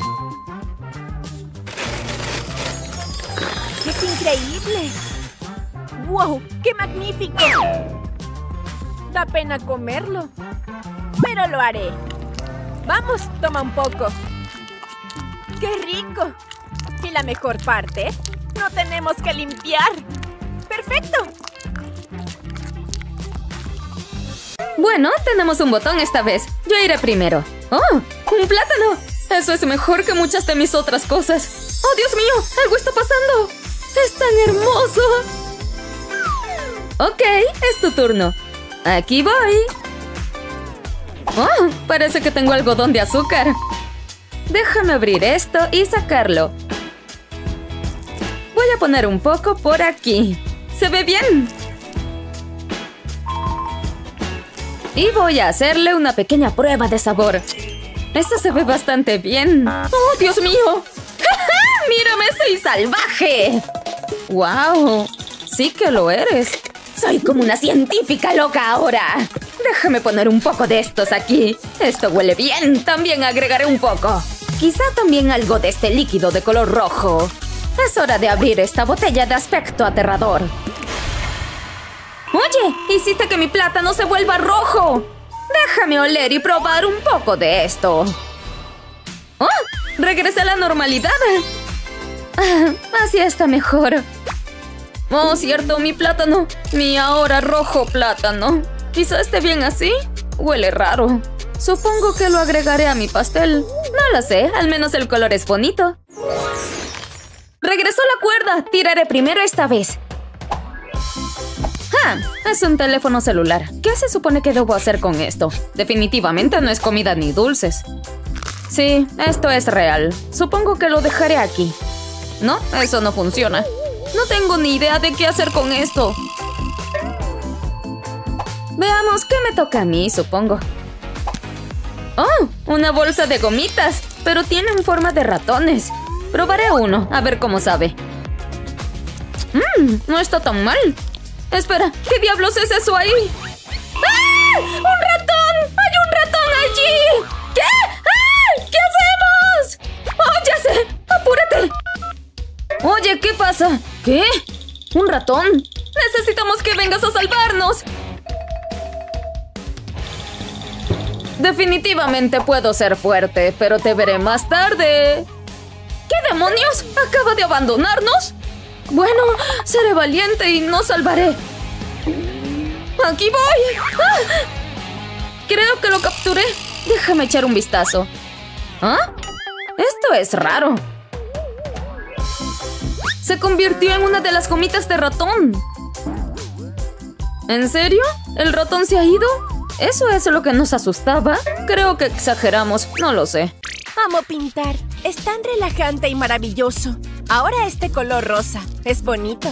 ¡Es increíble! ¡Wow! ¡Qué magnífico! Da pena comerlo, pero lo haré. Vamos, toma un poco. ¡Qué rico! Y la mejor parte, no tenemos que limpiar. ¡Perfecto! Bueno, tenemos un botón esta vez. Yo iré primero. ¡Oh! ¡Un plátano! Eso es mejor que muchas de mis otras cosas. ¡Oh, Dios mío! ¡Algo está pasando! ¡Es tan hermoso! Ok, es tu turno. Aquí voy. ¡Oh! Parece que tengo algodón de azúcar. Déjame abrir esto y sacarlo. Voy a poner un poco por aquí. ¡Se ve bien! Y voy a hacerle una pequeña prueba de sabor. Esto se ve bastante bien. ¡Oh, Dios mío! ¡Mírame, soy salvaje! ¡Wow! Sí que lo eres. Soy como una científica loca ahora. Déjame poner un poco de estos aquí. Esto huele bien. También agregaré un poco. Quizá también algo de este líquido de color rojo. Es hora de abrir esta botella de aspecto aterrador. Oye, hiciste que mi plátano se vuelva rojo. Déjame oler y probar un poco de esto. ¡Oh! Regresé a la normalidad. Ah, así está mejor. Oh, cierto, mi plátano. Mi ahora rojo plátano. Quizá esté bien así. Huele raro. Supongo que lo agregaré a mi pastel. No lo sé, al menos el color es bonito. ¡Regresó la cuerda! Tiraré primero esta vez. ¡Ah! Es un teléfono celular. ¿Qué se supone que debo hacer con esto? Definitivamente no es comida ni dulces. Sí, esto es real. Supongo que lo dejaré aquí. No, eso no funciona. No tengo ni idea de qué hacer con esto. Veamos qué me toca a mí, supongo. ¡Oh! Una bolsa de gomitas. Pero tienen forma de ratones. Probaré uno, a ver cómo sabe. Mmm, no está tan mal. Espera, ¿qué diablos es eso ahí? ¡Ah! ¡Un ratón! ¡Hay un ratón allí! ¿Qué? ¡Ah! ¿Qué hacemos? ¡Oh, ya sé! ¡Apúrate! Oye, ¿qué pasa? ¿Qué? ¿Un ratón? Necesitamos que vengas a salvarnos. Definitivamente puedo ser fuerte, pero te veré más tarde. ¿Qué demonios? ¿Acaba de abandonarnos? Bueno, seré valiente y nos salvaré. ¡Aquí voy! ¡Ah! Creo que lo capturé. Déjame echar un vistazo. ¿Ah? Esto es raro. Se convirtió en una de las gomitas de ratón. ¿En serio? ¿El ratón se ha ido? ¿Eso es lo que nos asustaba? Creo que exageramos, no lo sé. Amo pintar. Es tan relajante y maravilloso. Ahora este color rosa. Es bonito.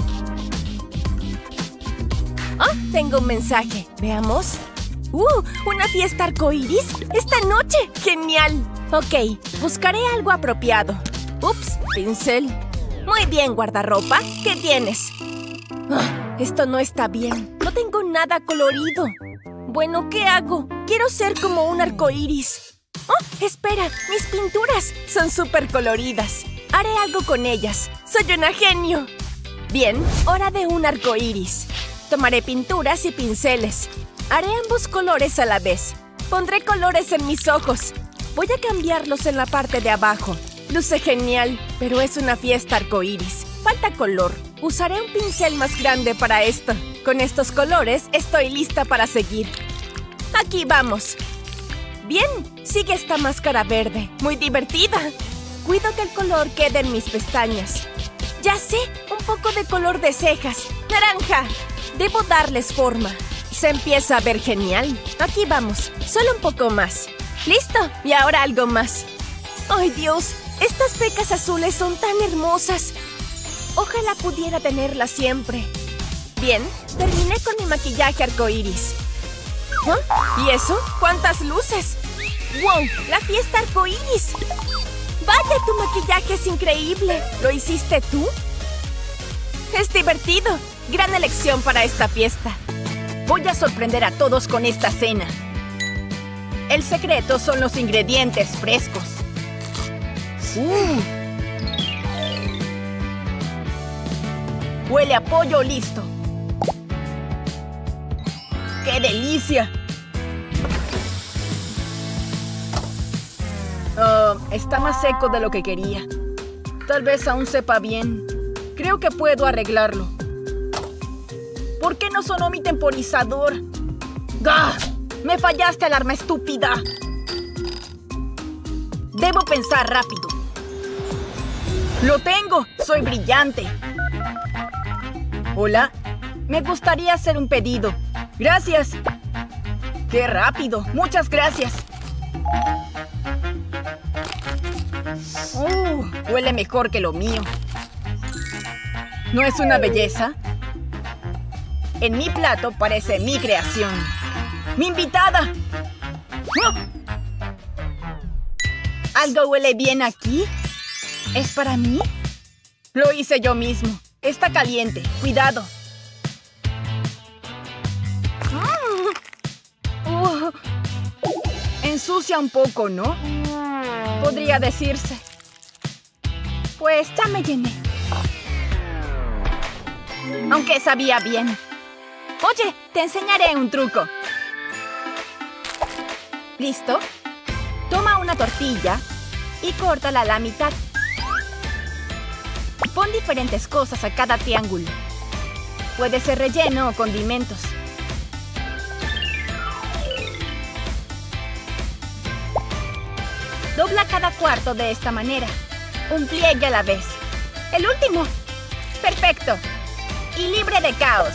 Oh, tengo un mensaje. Veamos. ¡Uh! ¿Una fiesta arcoíris? ¡Esta noche! ¡Genial! Ok, buscaré algo apropiado. Ups, pincel. Muy bien, guardarropa. ¿Qué tienes? Oh, esto no está bien. No tengo nada colorido. Bueno, ¿qué hago? Quiero ser como un arcoíris. ¡Oh! Espera, mis pinturas son súper coloridas. Haré algo con ellas. ¡Soy una genio! Bien, hora de un arcoíris. Tomaré pinturas y pinceles. Haré ambos colores a la vez. Pondré colores en mis ojos. Voy a cambiarlos en la parte de abajo. Luce genial, pero es una fiesta arcoíris. Falta color. Usaré un pincel más grande para esto. Con estos colores estoy lista para seguir. Aquí vamos. Bien, sigue esta máscara verde. Muy divertida. Cuido que el color quede en mis pestañas. Ya sé, un poco de color de cejas. ¡Naranja! Debo darles forma. Se empieza a ver genial. Aquí vamos, solo un poco más. ¡Listo! Y ahora algo más. ¡Ay, Dios! Estas pecas azules son tan hermosas. Ojalá pudiera tenerlas siempre. Bien, terminé con mi maquillaje arcoíris. ¿Ah? ¿Y eso? ¿Cuántas luces? ¡Wow! ¡La fiesta arcoíris! ¡Vaya, tu maquillaje es increíble! ¿Lo hiciste tú? ¡Es divertido! Gran elección para esta fiesta. Voy a sorprender a todos con esta cena. El secreto son los ingredientes frescos. Uh. Huele a pollo listo. ¡Qué delicia! Uh, está más seco de lo que quería. Tal vez aún sepa bien. Creo que puedo arreglarlo. ¿Por qué no sonó mi temporizador? ¡Gah! ¡Me fallaste, alarma estúpida! Debo pensar rápido. ¡Lo tengo! ¡Soy brillante! Hola. Me gustaría hacer un pedido. ¡Gracias! ¡Qué rápido! ¡Muchas gracias! ¡Uh! Huele mejor que lo mío. ¿No es una belleza? En mi plato parece mi creación. ¡Mi invitada! ¡Oh! ¿Algo huele bien aquí? ¿Es para mí? Lo hice yo mismo. Está caliente. Cuidado. Mm. Uh. Ensucia un poco, ¿no? Podría decirse. Pues ya me llené. Aunque sabía bien. Oye, te enseñaré un truco. ¿Listo? Toma una tortilla y córtala a la mitad. Pon diferentes cosas a cada triángulo. Puede ser relleno o condimentos. Dobla cada cuarto de esta manera. Un pliegue a la vez. ¡El último! ¡Perfecto! Y libre de caos.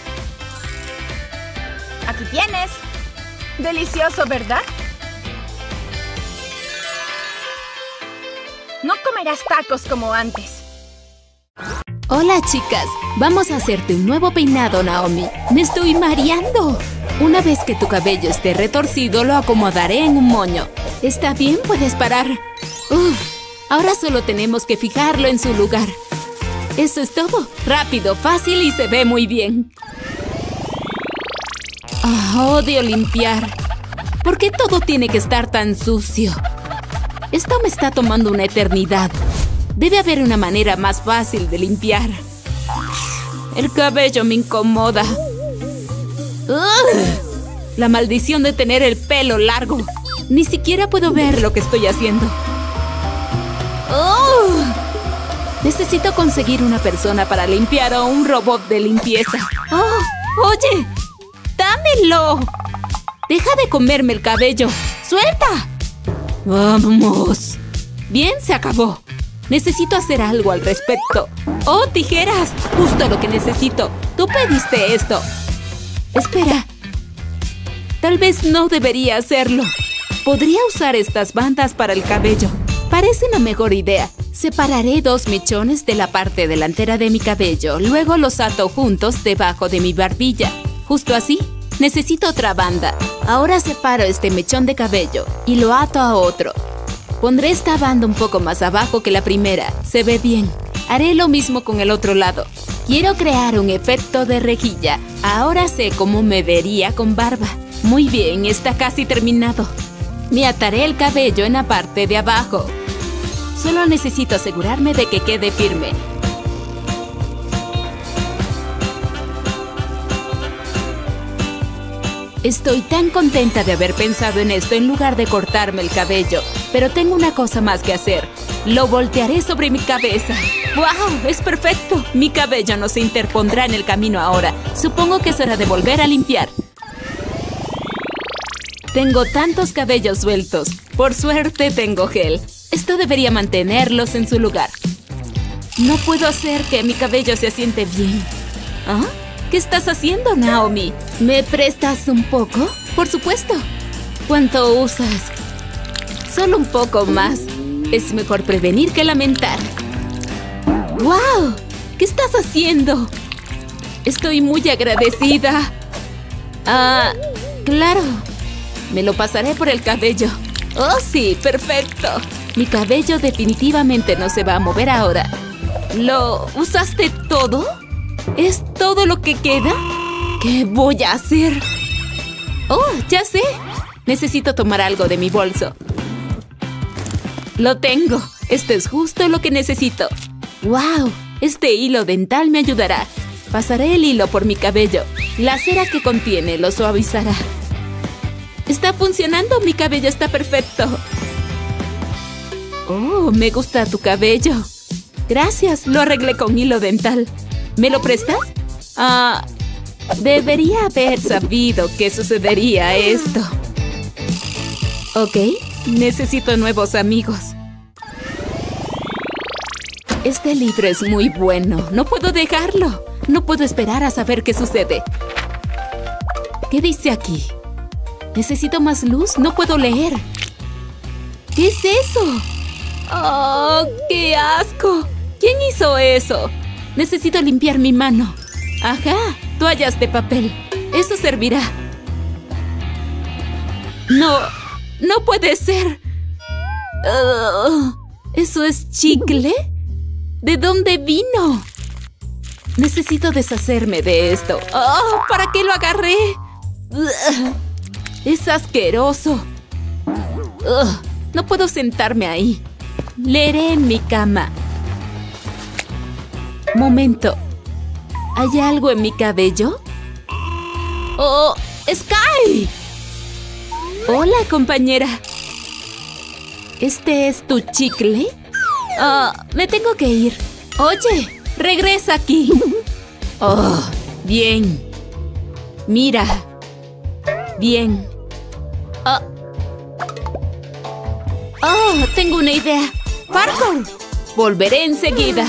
Aquí tienes. Delicioso, ¿verdad? No comerás tacos como antes. Hola, chicas. Vamos a hacerte un nuevo peinado, Naomi. ¡Me estoy mareando! Una vez que tu cabello esté retorcido, lo acomodaré en un moño. ¿Está bien? ¿Puedes parar? Uf, ahora solo tenemos que fijarlo en su lugar. Eso es todo. Rápido, fácil y se ve muy bien. Oh, odio limpiar. ¿Por qué todo tiene que estar tan sucio? Esto me está tomando una eternidad. Debe haber una manera más fácil de limpiar. El cabello me incomoda. ¡Ugh! La maldición de tener el pelo largo. Ni siquiera puedo ver lo que estoy haciendo. ¡Oh! Necesito conseguir una persona para limpiar o un robot de limpieza. ¡Oh! ¡Oye! ¡Dámelo! ¡Deja de comerme el cabello! ¡Suelta! ¡Vamos! Bien, se acabó. Necesito hacer algo al respecto. ¡Oh, tijeras! Justo lo que necesito. Tú pediste esto. Espera. Tal vez no debería hacerlo. Podría usar estas bandas para el cabello. Parece una mejor idea. Separaré dos mechones de la parte delantera de mi cabello. Luego los ato juntos debajo de mi barbilla. Justo así. Necesito otra banda. Ahora separo este mechón de cabello y lo ato a otro. Pondré esta banda un poco más abajo que la primera. Se ve bien. Haré lo mismo con el otro lado. Quiero crear un efecto de rejilla. Ahora sé cómo me vería con barba. Muy bien, está casi terminado. Me ataré el cabello en la parte de abajo. Solo necesito asegurarme de que quede firme. Estoy tan contenta de haber pensado en esto en lugar de cortarme el cabello. Pero tengo una cosa más que hacer. Lo voltearé sobre mi cabeza. ¡Wow! ¡Es perfecto! Mi cabello no se interpondrá en el camino ahora. Supongo que es hora de volver a limpiar. Tengo tantos cabellos sueltos. Por suerte tengo gel. Esto debería mantenerlos en su lugar. No puedo hacer que mi cabello se asiente bien. ¿Ah? ¿Qué estás haciendo, Naomi? ¿Me prestas un poco? Por supuesto. ¿Cuánto usas? Solo un poco más. Es mejor prevenir que lamentar. ¡Wow! ¿Qué estás haciendo? Estoy muy agradecida. Ah, claro. Me lo pasaré por el cabello. ¡Oh, sí! ¡Perfecto! Mi cabello definitivamente no se va a mover ahora. ¿Lo usaste todo? ¿Es todo lo que queda? ¿Qué voy a hacer? ¡Oh, ya sé! Necesito tomar algo de mi bolso. Lo tengo. Esto es justo lo que necesito. ¡Wow! Este hilo dental me ayudará. Pasaré el hilo por mi cabello. La cera que contiene lo suavizará. ¡Está funcionando! Mi cabello está perfecto. ¡Oh, me gusta tu cabello! Gracias, lo arreglé con hilo dental. ¿Me lo prestas? Ah, debería haber sabido que sucedería esto. Ok, necesito nuevos amigos. Este libro es muy bueno. No puedo dejarlo. No puedo esperar a saber qué sucede. ¿Qué dice aquí? Necesito más luz. No puedo leer. ¿Qué es eso? ¡Oh, qué asco! ¿Quién hizo eso? Necesito limpiar mi mano. Ajá, toallas de papel. Eso servirá. No, no puede ser. Uh, ¿Eso es chicle? ¿De dónde vino? Necesito deshacerme de esto. Oh, ¿para qué lo agarré? Uh, es asqueroso. Uh, no puedo sentarme ahí. Leeré en mi cama. Momento. ¿Hay algo en mi cabello? ¡Oh! ¡Sky! Hola, compañera. ¿Este es tu chicle? Ah, uh, me tengo que ir. Oye, regresa aquí. Oh, bien. Mira. Bien. Oh. Oh, tengo una idea. ¡Parkour! Volveré enseguida.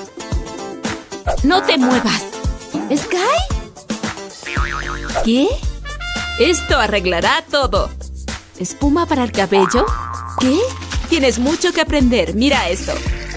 ¡No te muevas! ¿Sky? ¿Qué? Esto arreglará todo. ¿Espuma para el cabello? ¿Qué? Tienes mucho que aprender. Mira esto.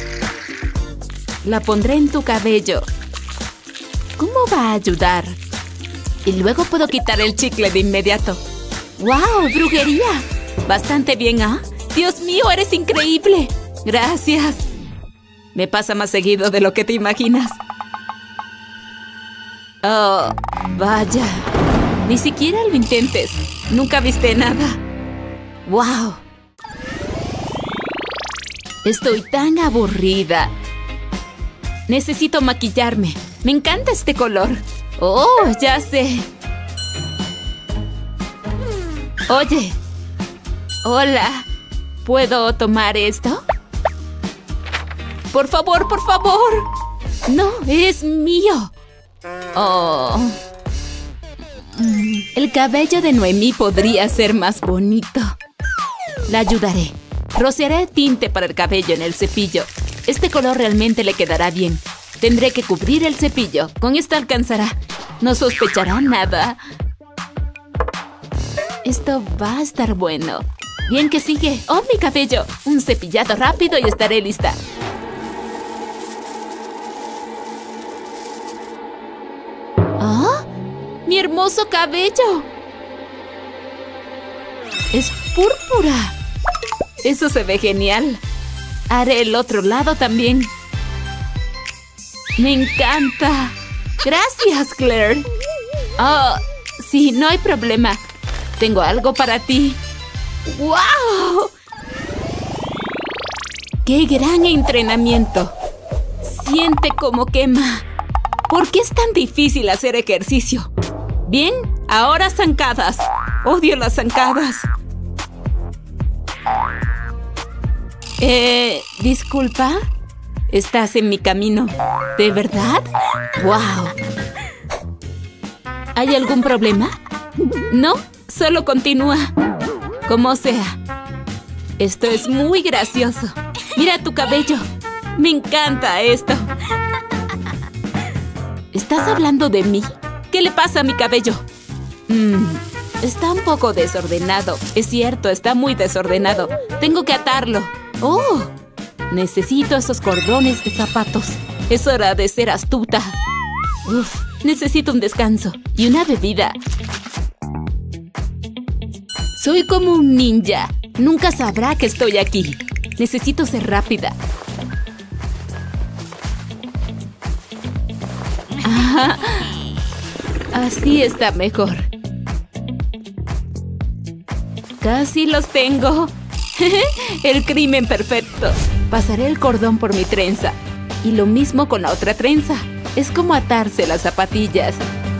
La pondré en tu cabello. ¿Cómo va a ayudar? Y luego puedo quitar el chicle de inmediato. ¡Wow! ¡Brujería! Bastante bien, ¿ah? ¡Dios mío, eres increíble! Gracias. Me pasa más seguido de lo que te imaginas. Oh, vaya. Ni siquiera lo intentes. Nunca viste nada. ¡Wow! Estoy tan aburrida. Necesito maquillarme. Me encanta este color. ¡Oh, ya sé! Oye. Hola. ¿Puedo tomar esto? Por favor, por favor. No, es mío. Oh. El cabello de Noemí podría ser más bonito. La ayudaré. Rociaré tinte para el cabello en el cepillo. Este color realmente le quedará bien. Tendré que cubrir el cepillo. Con esto alcanzará. No sospechará nada. Esto va a estar bueno. Bien, que sigue. ¡Oh, mi cabello! Un cepillado rápido y estaré lista. ¿Ah? ¡Mi hermoso cabello! ¡Es púrpura! Eso se ve genial. Haré el otro lado también. ¡Me encanta! ¡Gracias, Claire! Oh, sí, no hay problema. Tengo algo para ti. ¡Wow! ¡Qué gran entrenamiento! Siente cómo quema. ¿Por qué es tan difícil hacer ejercicio? Bien, ahora zancadas. Odio las zancadas. Eh, disculpa. ¿Estás en mi camino? ¿De verdad? ¡Wow! ¿Hay algún problema? No, solo continúa. Como sea. Esto es muy gracioso. Mira tu cabello. Me encanta esto. ¿Estás hablando de mí? ¿Qué le pasa a mi cabello? Mm, está un poco desordenado. Es cierto, está muy desordenado. Tengo que atarlo. ¡Oh! Necesito esos cordones de zapatos. Es hora de ser astuta. Uf, necesito un descanso y una bebida. Soy como un ninja. Nunca sabrá que estoy aquí. Necesito ser rápida. Ah, así está mejor. Casi los tengo. El crimen perfecto. Pasaré el cordón por mi trenza. Y lo mismo con la otra trenza. Es como atarse las zapatillas.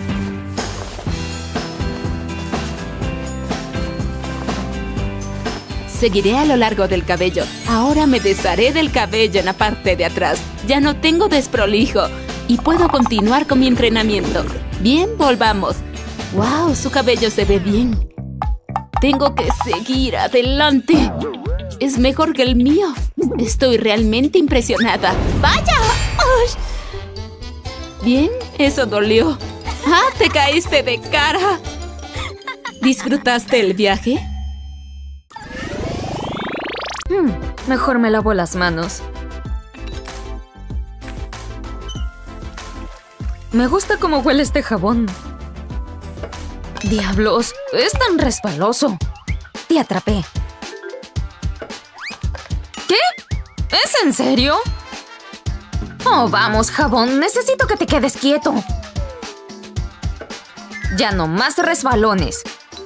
Seguiré a lo largo del cabello. Ahora me desharé del cabello en la parte de atrás. Ya no tengo desprolijo. Y puedo continuar con mi entrenamiento. Bien, volvamos. ¡Wow! Su cabello se ve bien. Tengo que seguir adelante. Es mejor que el mío. Estoy realmente impresionada. ¡Vaya! ¡Uy! Bien, eso dolió. ¡Ah! Te caíste de cara. ¿Disfrutaste el viaje? Hmm, mejor me lavo las manos. Me gusta cómo huele este jabón. ¡Diablos! ¡Es tan resbaloso! Te atrapé. ¿Qué? ¿Es en serio? Oh, vamos, jabón. Necesito que te quedes quieto. Ya no más resbalones.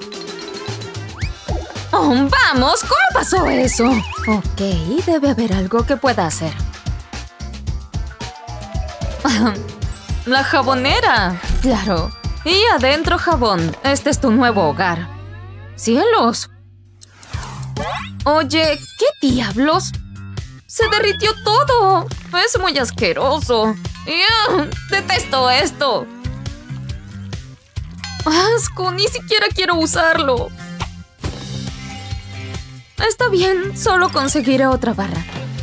Oh, vamos. ¿Cómo pasó eso? Ok, debe haber algo que pueda hacer. La jabonera. Claro. Y adentro jabón. Este es tu nuevo hogar. ¡Cielos! Oye, ¿qué diablos? ¡Se derritió todo! Es muy asqueroso. ¡Ugh! ¡Detesto esto! ¡Asco! Ni siquiera quiero usarlo. Está bien, solo conseguiré otra barra.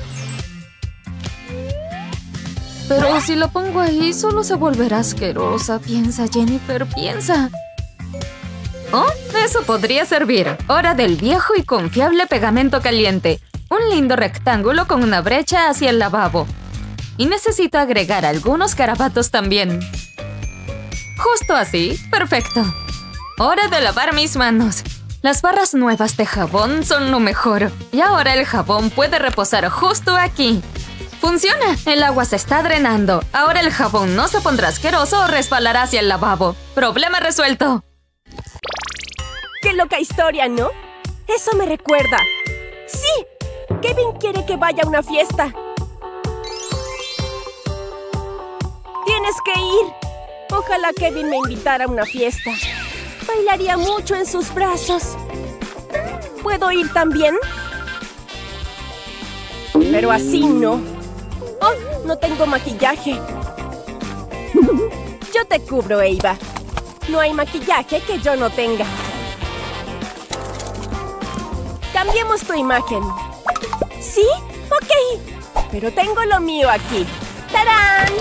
Pero si lo pongo ahí, solo se volverá asquerosa. Piensa, Jennifer, piensa. Oh, eso podría servir. Hora del viejo y confiable pegamento caliente. Un lindo rectángulo con una brecha hacia el lavabo. Y necesito agregar algunos garabatos también. Justo así. Perfecto. Hora de lavar mis manos. Las barras nuevas de jabón son lo mejor. Y ahora el jabón puede reposar justo aquí. ¡Funciona! El agua se está drenando. Ahora el jabón no se pondrá asqueroso o resbalará hacia el lavabo. ¡Problema resuelto! ¡Qué loca historia!, ¿no? Eso me recuerda. ¡Sí! Kevin quiere que vaya a una fiesta. ¡Tienes que ir! Ojalá Kevin me invitara a una fiesta. Bailaría mucho en sus brazos. ¿Puedo ir también? Pero así no. Oh, no tengo maquillaje. Yo te cubro, Eva. No hay maquillaje que yo no tenga. Cambiemos tu imagen. ¿Sí? Ok. Pero tengo lo mío aquí. ¡Tarán!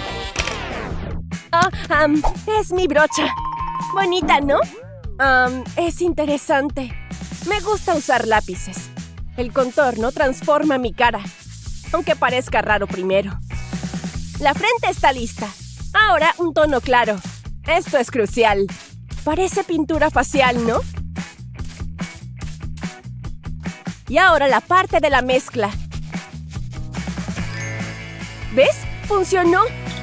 Oh, um, es mi brocha. Bonita, ¿no? Um, es interesante. Me gusta usar lápices. El contorno transforma mi cara, aunque parezca raro primero. La frente está lista. Ahora un tono claro. Esto es crucial. Parece pintura facial, ¿no? Y ahora la parte de la mezcla. ¿Ves? ¡Funcionó!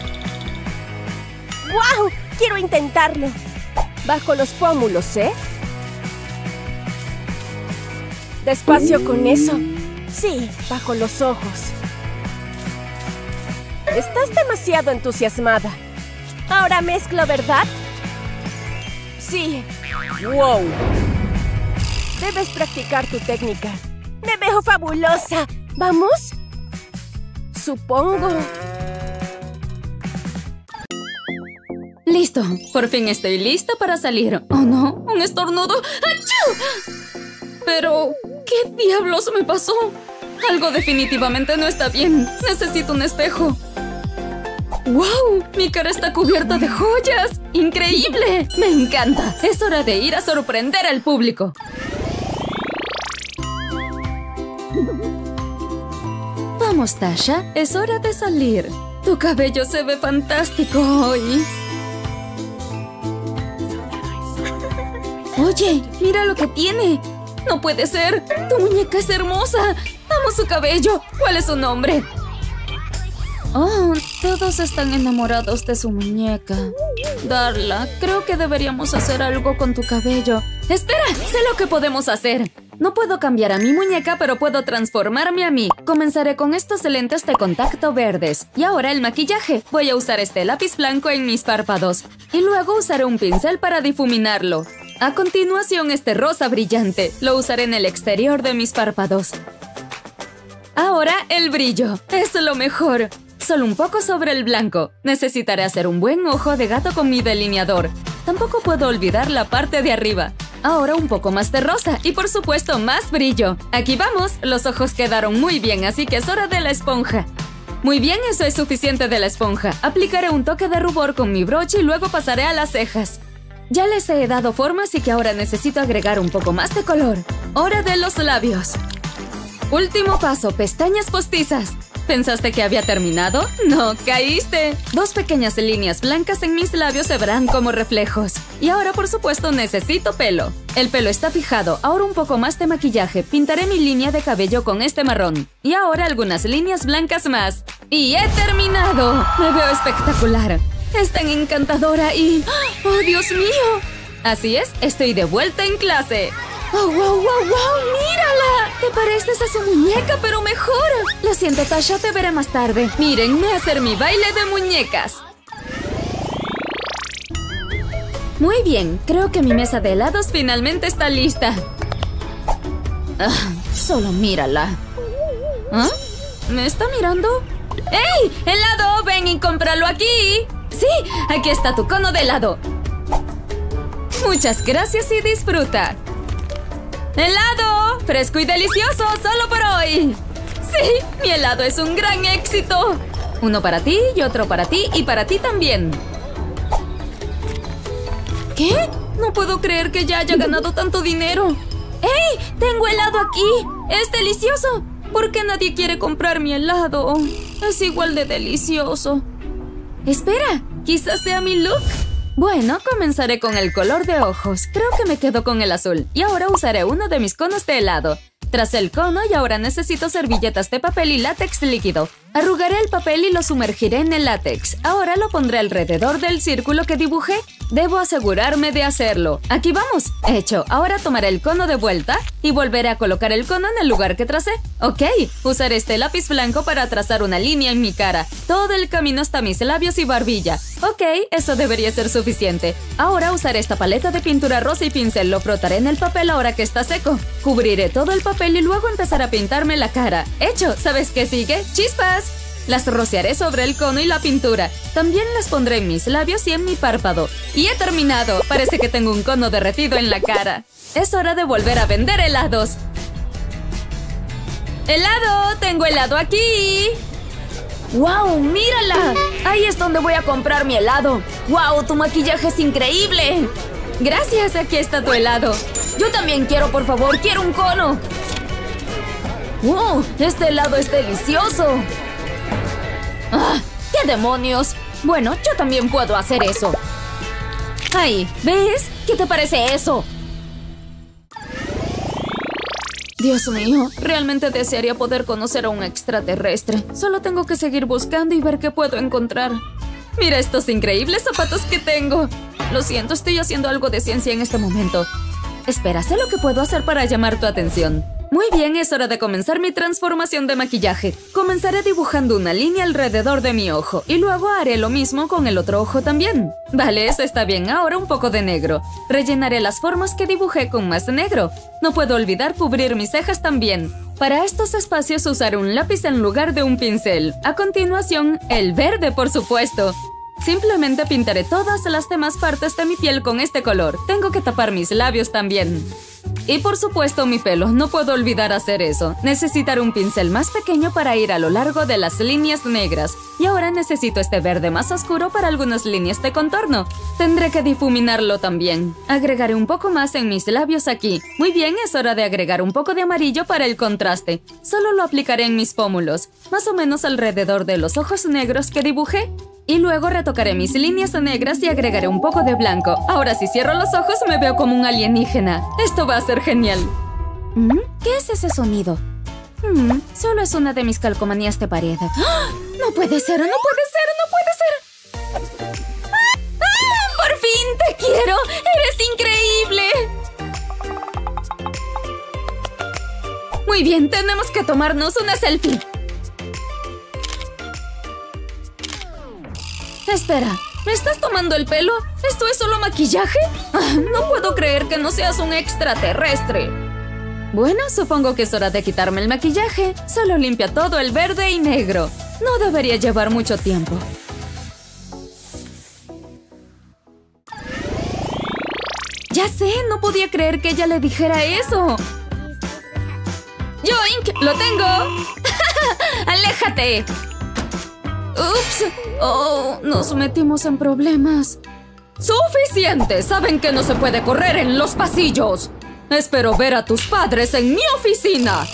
¡Guau! Quiero intentarlo. Bajo los pómulos, ¿eh? Despacio con eso. Sí, bajo los ojos. Estás demasiado entusiasmada. Ahora mezclo, ¿verdad? Sí. ¡Wow! Debes practicar tu técnica. ¡Me veo fabulosa! ¿Vamos? Supongo. Listo. Por fin estoy lista para salir. ¡Oh, no! ¡Un estornudo! ¡Achú! Pero, ¿qué diablos me pasó? Algo definitivamente no está bien. Necesito un espejo. ¡Wow! Mi cara está cubierta de joyas. ¡Increíble! ¡Me encanta! Es hora de ir a sorprender al público. Vamos, Tasha. Es hora de salir. Tu cabello se ve fantástico hoy. Oye, mira lo que tiene. No puede ser. Tu muñeca es hermosa. Amo su cabello. ¿Cuál es su nombre? Oh, todos están enamorados de su muñeca. Darla, creo que deberíamos hacer algo con tu cabello. ¡Espera! Sé lo que podemos hacer. No puedo cambiar a mi muñeca, pero puedo transformarme a mí. Comenzaré con estos lentes de contacto verdes. Y ahora el maquillaje. Voy a usar este lápiz blanco en mis párpados. Y luego usaré un pincel para difuminarlo. A continuación, este rosa brillante. Lo usaré en el exterior de mis párpados. Ahora, el brillo. Es lo mejor. Solo un poco sobre el blanco. Necesitaré hacer un buen ojo de gato con mi delineador. Tampoco puedo olvidar la parte de arriba. Ahora un poco más de rosa y por supuesto más brillo. Aquí vamos. Los ojos quedaron muy bien, así que es hora de la esponja. Muy bien, eso es suficiente de la esponja. Aplicaré un toque de rubor con mi broche y luego pasaré a las cejas. Ya les he dado forma, así que ahora necesito agregar un poco más de color. Hora de los labios. Último paso, pestañas postizas. ¿Pensaste que había terminado? ¡No, caíste! Dos pequeñas líneas blancas en mis labios se verán como reflejos. Y ahora, por supuesto, necesito pelo. El pelo está fijado. Ahora un poco más de maquillaje. Pintaré mi línea de cabello con este marrón. Y ahora algunas líneas blancas más. ¡Y he terminado! Me veo espectacular. Es tan encantadora y... ¡oh, Dios mío! Así es, estoy de vuelta en clase. ¡Oh, wow, wow, wow! ¡Mírala! Te pareces a su muñeca, pero mejor. Lo siento, Tasha, te veré más tarde. Mírenme hacer mi baile de muñecas. Muy bien, creo que mi mesa de helados finalmente está lista. Ah, solo mírala. ¿Ah? ¿Me está mirando? ¡Ey! ¡Helado! ¡Ven y cómpralo aquí! ¡Sí! Aquí está tu cono de helado. Muchas gracias y disfruta. ¡Helado! ¡Fresco y delicioso! ¡Solo por hoy! ¡Sí! ¡Mi helado es un gran éxito! Uno para ti y otro para ti y para ti también. ¿Qué? No puedo creer que ya haya ganado tanto dinero. ¡Ey! ¡Tengo helado aquí! ¡Es delicioso! ¿Por qué nadie quiere comprar mi helado? Es igual de delicioso. Espera, quizás sea mi look. Bueno, comenzaré con el color de ojos. Creo que me quedo con el azul. Y ahora usaré uno de mis conos de helado. Tras el cono, y ahora necesito servilletas de papel y látex líquido. Arrugaré el papel y lo sumergiré en el látex. Ahora lo pondré alrededor del círculo que dibujé. Debo asegurarme de hacerlo. Aquí vamos. Hecho. Ahora tomaré el cono de vuelta y volveré a colocar el cono en el lugar que tracé. Ok. Usaré este lápiz blanco para trazar una línea en mi cara. Todo el camino hasta mis labios y barbilla. Ok, eso debería ser suficiente. Ahora usaré esta paleta de pintura rosa y pincel. Lo frotaré en el papel ahora que está seco. Cubriré todo el papel y luego empezar a pintarme la cara. Hecho. ¿Sabes qué sigue? ¡Chispas! Las rociaré sobre el cono y la pintura. También las pondré en mis labios y en mi párpado. ¡Y he terminado! Parece que tengo un cono derretido en la cara. Es hora de volver a vender helados. ¡Helado! ¡Tengo helado aquí! ¡Wow! ¡Mírala! Ahí es donde voy a comprar mi helado. ¡Wow! ¡Tu maquillaje es increíble! Gracias, aquí está tu helado. Yo también quiero, por favor, quiero un cono. ¡Wow! Este helado es delicioso. ¡Ah! ¡Qué demonios! Bueno, yo también puedo hacer eso. ¡Ay! ¿Ves? ¿Qué te parece eso? Dios mío, realmente desearía poder conocer a un extraterrestre. Solo tengo que seguir buscando y ver qué puedo encontrar. Mira estos increíbles zapatos que tengo. Lo siento, estoy haciendo algo de ciencia en este momento. Espera, sé lo que puedo hacer para llamar tu atención. Muy bien, es hora de comenzar mi transformación de maquillaje. Comenzaré dibujando una línea alrededor de mi ojo y luego haré lo mismo con el otro ojo también. Vale, eso está bien. Ahora un poco de negro. Rellenaré las formas que dibujé con más negro. No puedo olvidar cubrir mis cejas también. Para estos espacios usaré un lápiz en lugar de un pincel. A continuación, el verde, por supuesto. Simplemente pintaré todas las demás partes de mi piel con este color. Tengo que tapar mis labios también. Y por supuesto mi pelo, no puedo olvidar hacer eso. Necesitaré un pincel más pequeño para ir a lo largo de las líneas negras. Y ahora necesito este verde más oscuro para algunas líneas de contorno. Tendré que difuminarlo también. Agregaré un poco más en mis labios aquí. Muy bien, es hora de agregar un poco de amarillo para el contraste. Solo lo aplicaré en mis pómulos, más o menos alrededor de los ojos negros que dibujé. Y luego retocaré mis líneas negras y agregaré un poco de blanco. Ahora si cierro los ojos me veo como un alienígena. Esto va a ser genial. ¿Mm? ¿Qué es ese sonido? Mm, solo es una de mis calcomanías de pared. ¡Ah! ¡No puede ser! ¡No puede ser! ¡No puede ser! ¡Ah! ¡Ah! ¡Por fin te quiero! ¡Eres increíble! Muy bien, tenemos que tomarnos una selfie. Espera, ¿me estás tomando el pelo? ¿Esto es solo maquillaje? Ah, no puedo creer que no seas un extraterrestre. Bueno, supongo que es hora de quitarme el maquillaje. Solo limpia todo el verde y negro. No debería llevar mucho tiempo. Ya sé, no podía creer que ella le dijera eso. ¡Yoink! ¡Lo tengo! ¡Aléjate! ¡Ups! ¡Oh! Nos metimos en problemas. ¡Suficiente! Saben que no se puede correr en los pasillos. Espero ver a tus padres en mi oficina.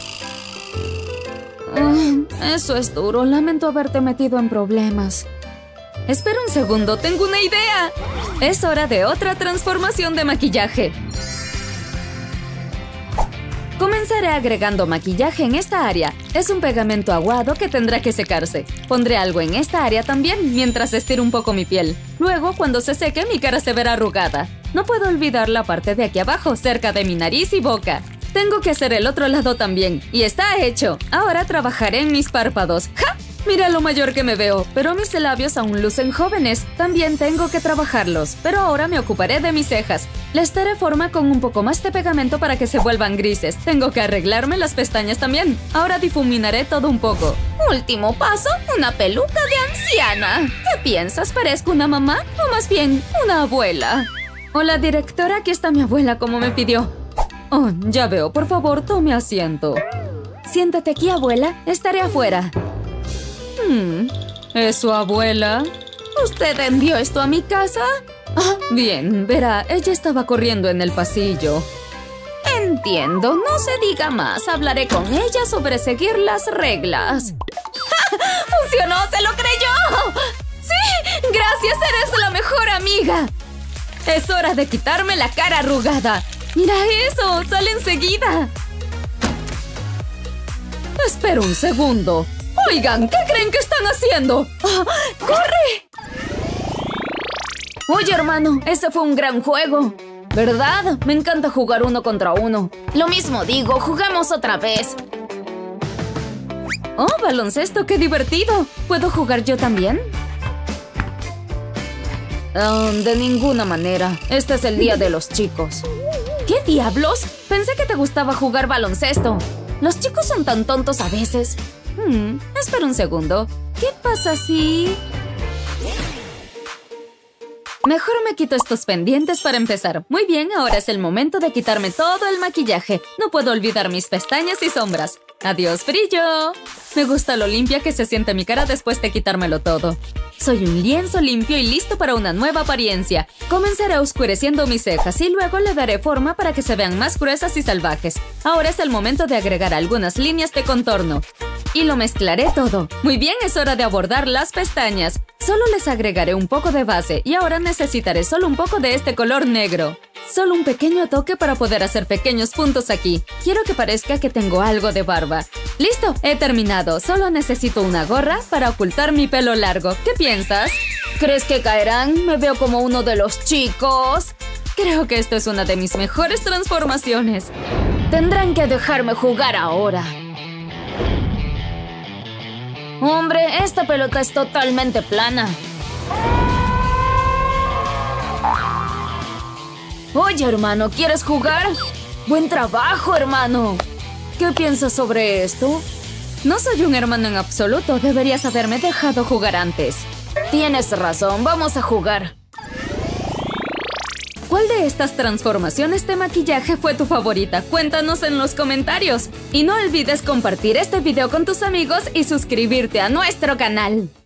Uh, eso es duro. Lamento haberte metido en problemas. Espera un segundo. Tengo una idea. Es hora de otra transformación de maquillaje. Comenzaré agregando maquillaje en esta área. Es un pegamento aguado que tendrá que secarse. Pondré algo en esta área también, mientras estiro un poco mi piel. Luego, cuando se seque, mi cara se verá arrugada. No puedo olvidar la parte de aquí abajo, cerca de mi nariz y boca. Tengo que hacer el otro lado también. Y está hecho. Ahora trabajaré en mis párpados. ¡Ja! Mira lo mayor que me veo, pero mis labios aún lucen jóvenes. También tengo que trabajarlos, pero ahora me ocuparé de mis cejas. Les daré forma con un poco más de pegamento para que se vuelvan grises. Tengo que arreglarme las pestañas también. Ahora difuminaré todo un poco. Último paso, una peluca de anciana. ¿Qué piensas? ¿Parezco una mamá? O más bien, una abuela. Hola, directora, aquí está mi abuela como me pidió. Oh, ya veo, por favor, tome asiento. Siéntate aquí, abuela. Estaré afuera. Hmm, ¿es su abuela? ¿Usted envió esto a mi casa? Ah, bien, verá, ella estaba corriendo en el pasillo. Entiendo, no se diga más. Hablaré con ella sobre seguir las reglas. ¡Ja! ¡Funcionó! ¡Se lo creyó! ¡Sí! ¡Gracias! ¡Eres la mejor amiga! Es hora de quitarme la cara arrugada. ¡Mira eso! ¡Sale enseguida! Espera un segundo. Oigan, ¿qué creen que están haciendo? ¡Oh, ¡corre! Oye, hermano, ese fue un gran juego. ¿Verdad? Me encanta jugar uno contra uno. Lo mismo digo, juguemos otra vez. Oh, baloncesto, qué divertido. ¿Puedo jugar yo también? Oh, de ninguna manera. Este es el día de los chicos. ¿Qué diablos? Pensé que te gustaba jugar baloncesto. Los chicos son tan tontos a veces. Hmm, espera un segundo. ¿Qué pasa si...? Mejor me quito estos pendientes para empezar. Muy bien, ahora es el momento de quitarme todo el maquillaje. No puedo olvidar mis pestañas y sombras. ¡Adiós, brillo! Me gusta lo limpia que se siente mi cara después de quitármelo todo. Soy un lienzo limpio y listo para una nueva apariencia. Comenzaré oscureciendo mis cejas y luego le daré forma para que se vean más gruesas y salvajes. Ahora es el momento de agregar algunas líneas de contorno. Y lo mezclaré todo. Muy bien, es hora de abordar las pestañas. Solo les agregaré un poco de base y ahora necesitaré solo un poco de este color negro. Solo un pequeño toque para poder hacer pequeños puntos aquí. Quiero que parezca que tengo algo de barba. ¡Listo! He terminado. Solo necesito una gorra para ocultar mi pelo largo. ¿Qué piensas? ¿Crees que caerán? Me veo como uno de los chicos. Creo que esto es una de mis mejores transformaciones. Tendrán que dejarme jugar ahora. Hombre, esta pelota es totalmente plana. Oye, hermano, ¿quieres jugar? ¡Buen trabajo, hermano! ¿Qué piensas sobre esto? No soy un hermano en absoluto. Deberías haberme dejado jugar antes. Tienes razón. Vamos a jugar. ¿Cuál de estas transformaciones de maquillaje fue tu favorita? Cuéntanos en los comentarios. Y no olvides compartir este video con tus amigos y suscribirte a nuestro canal.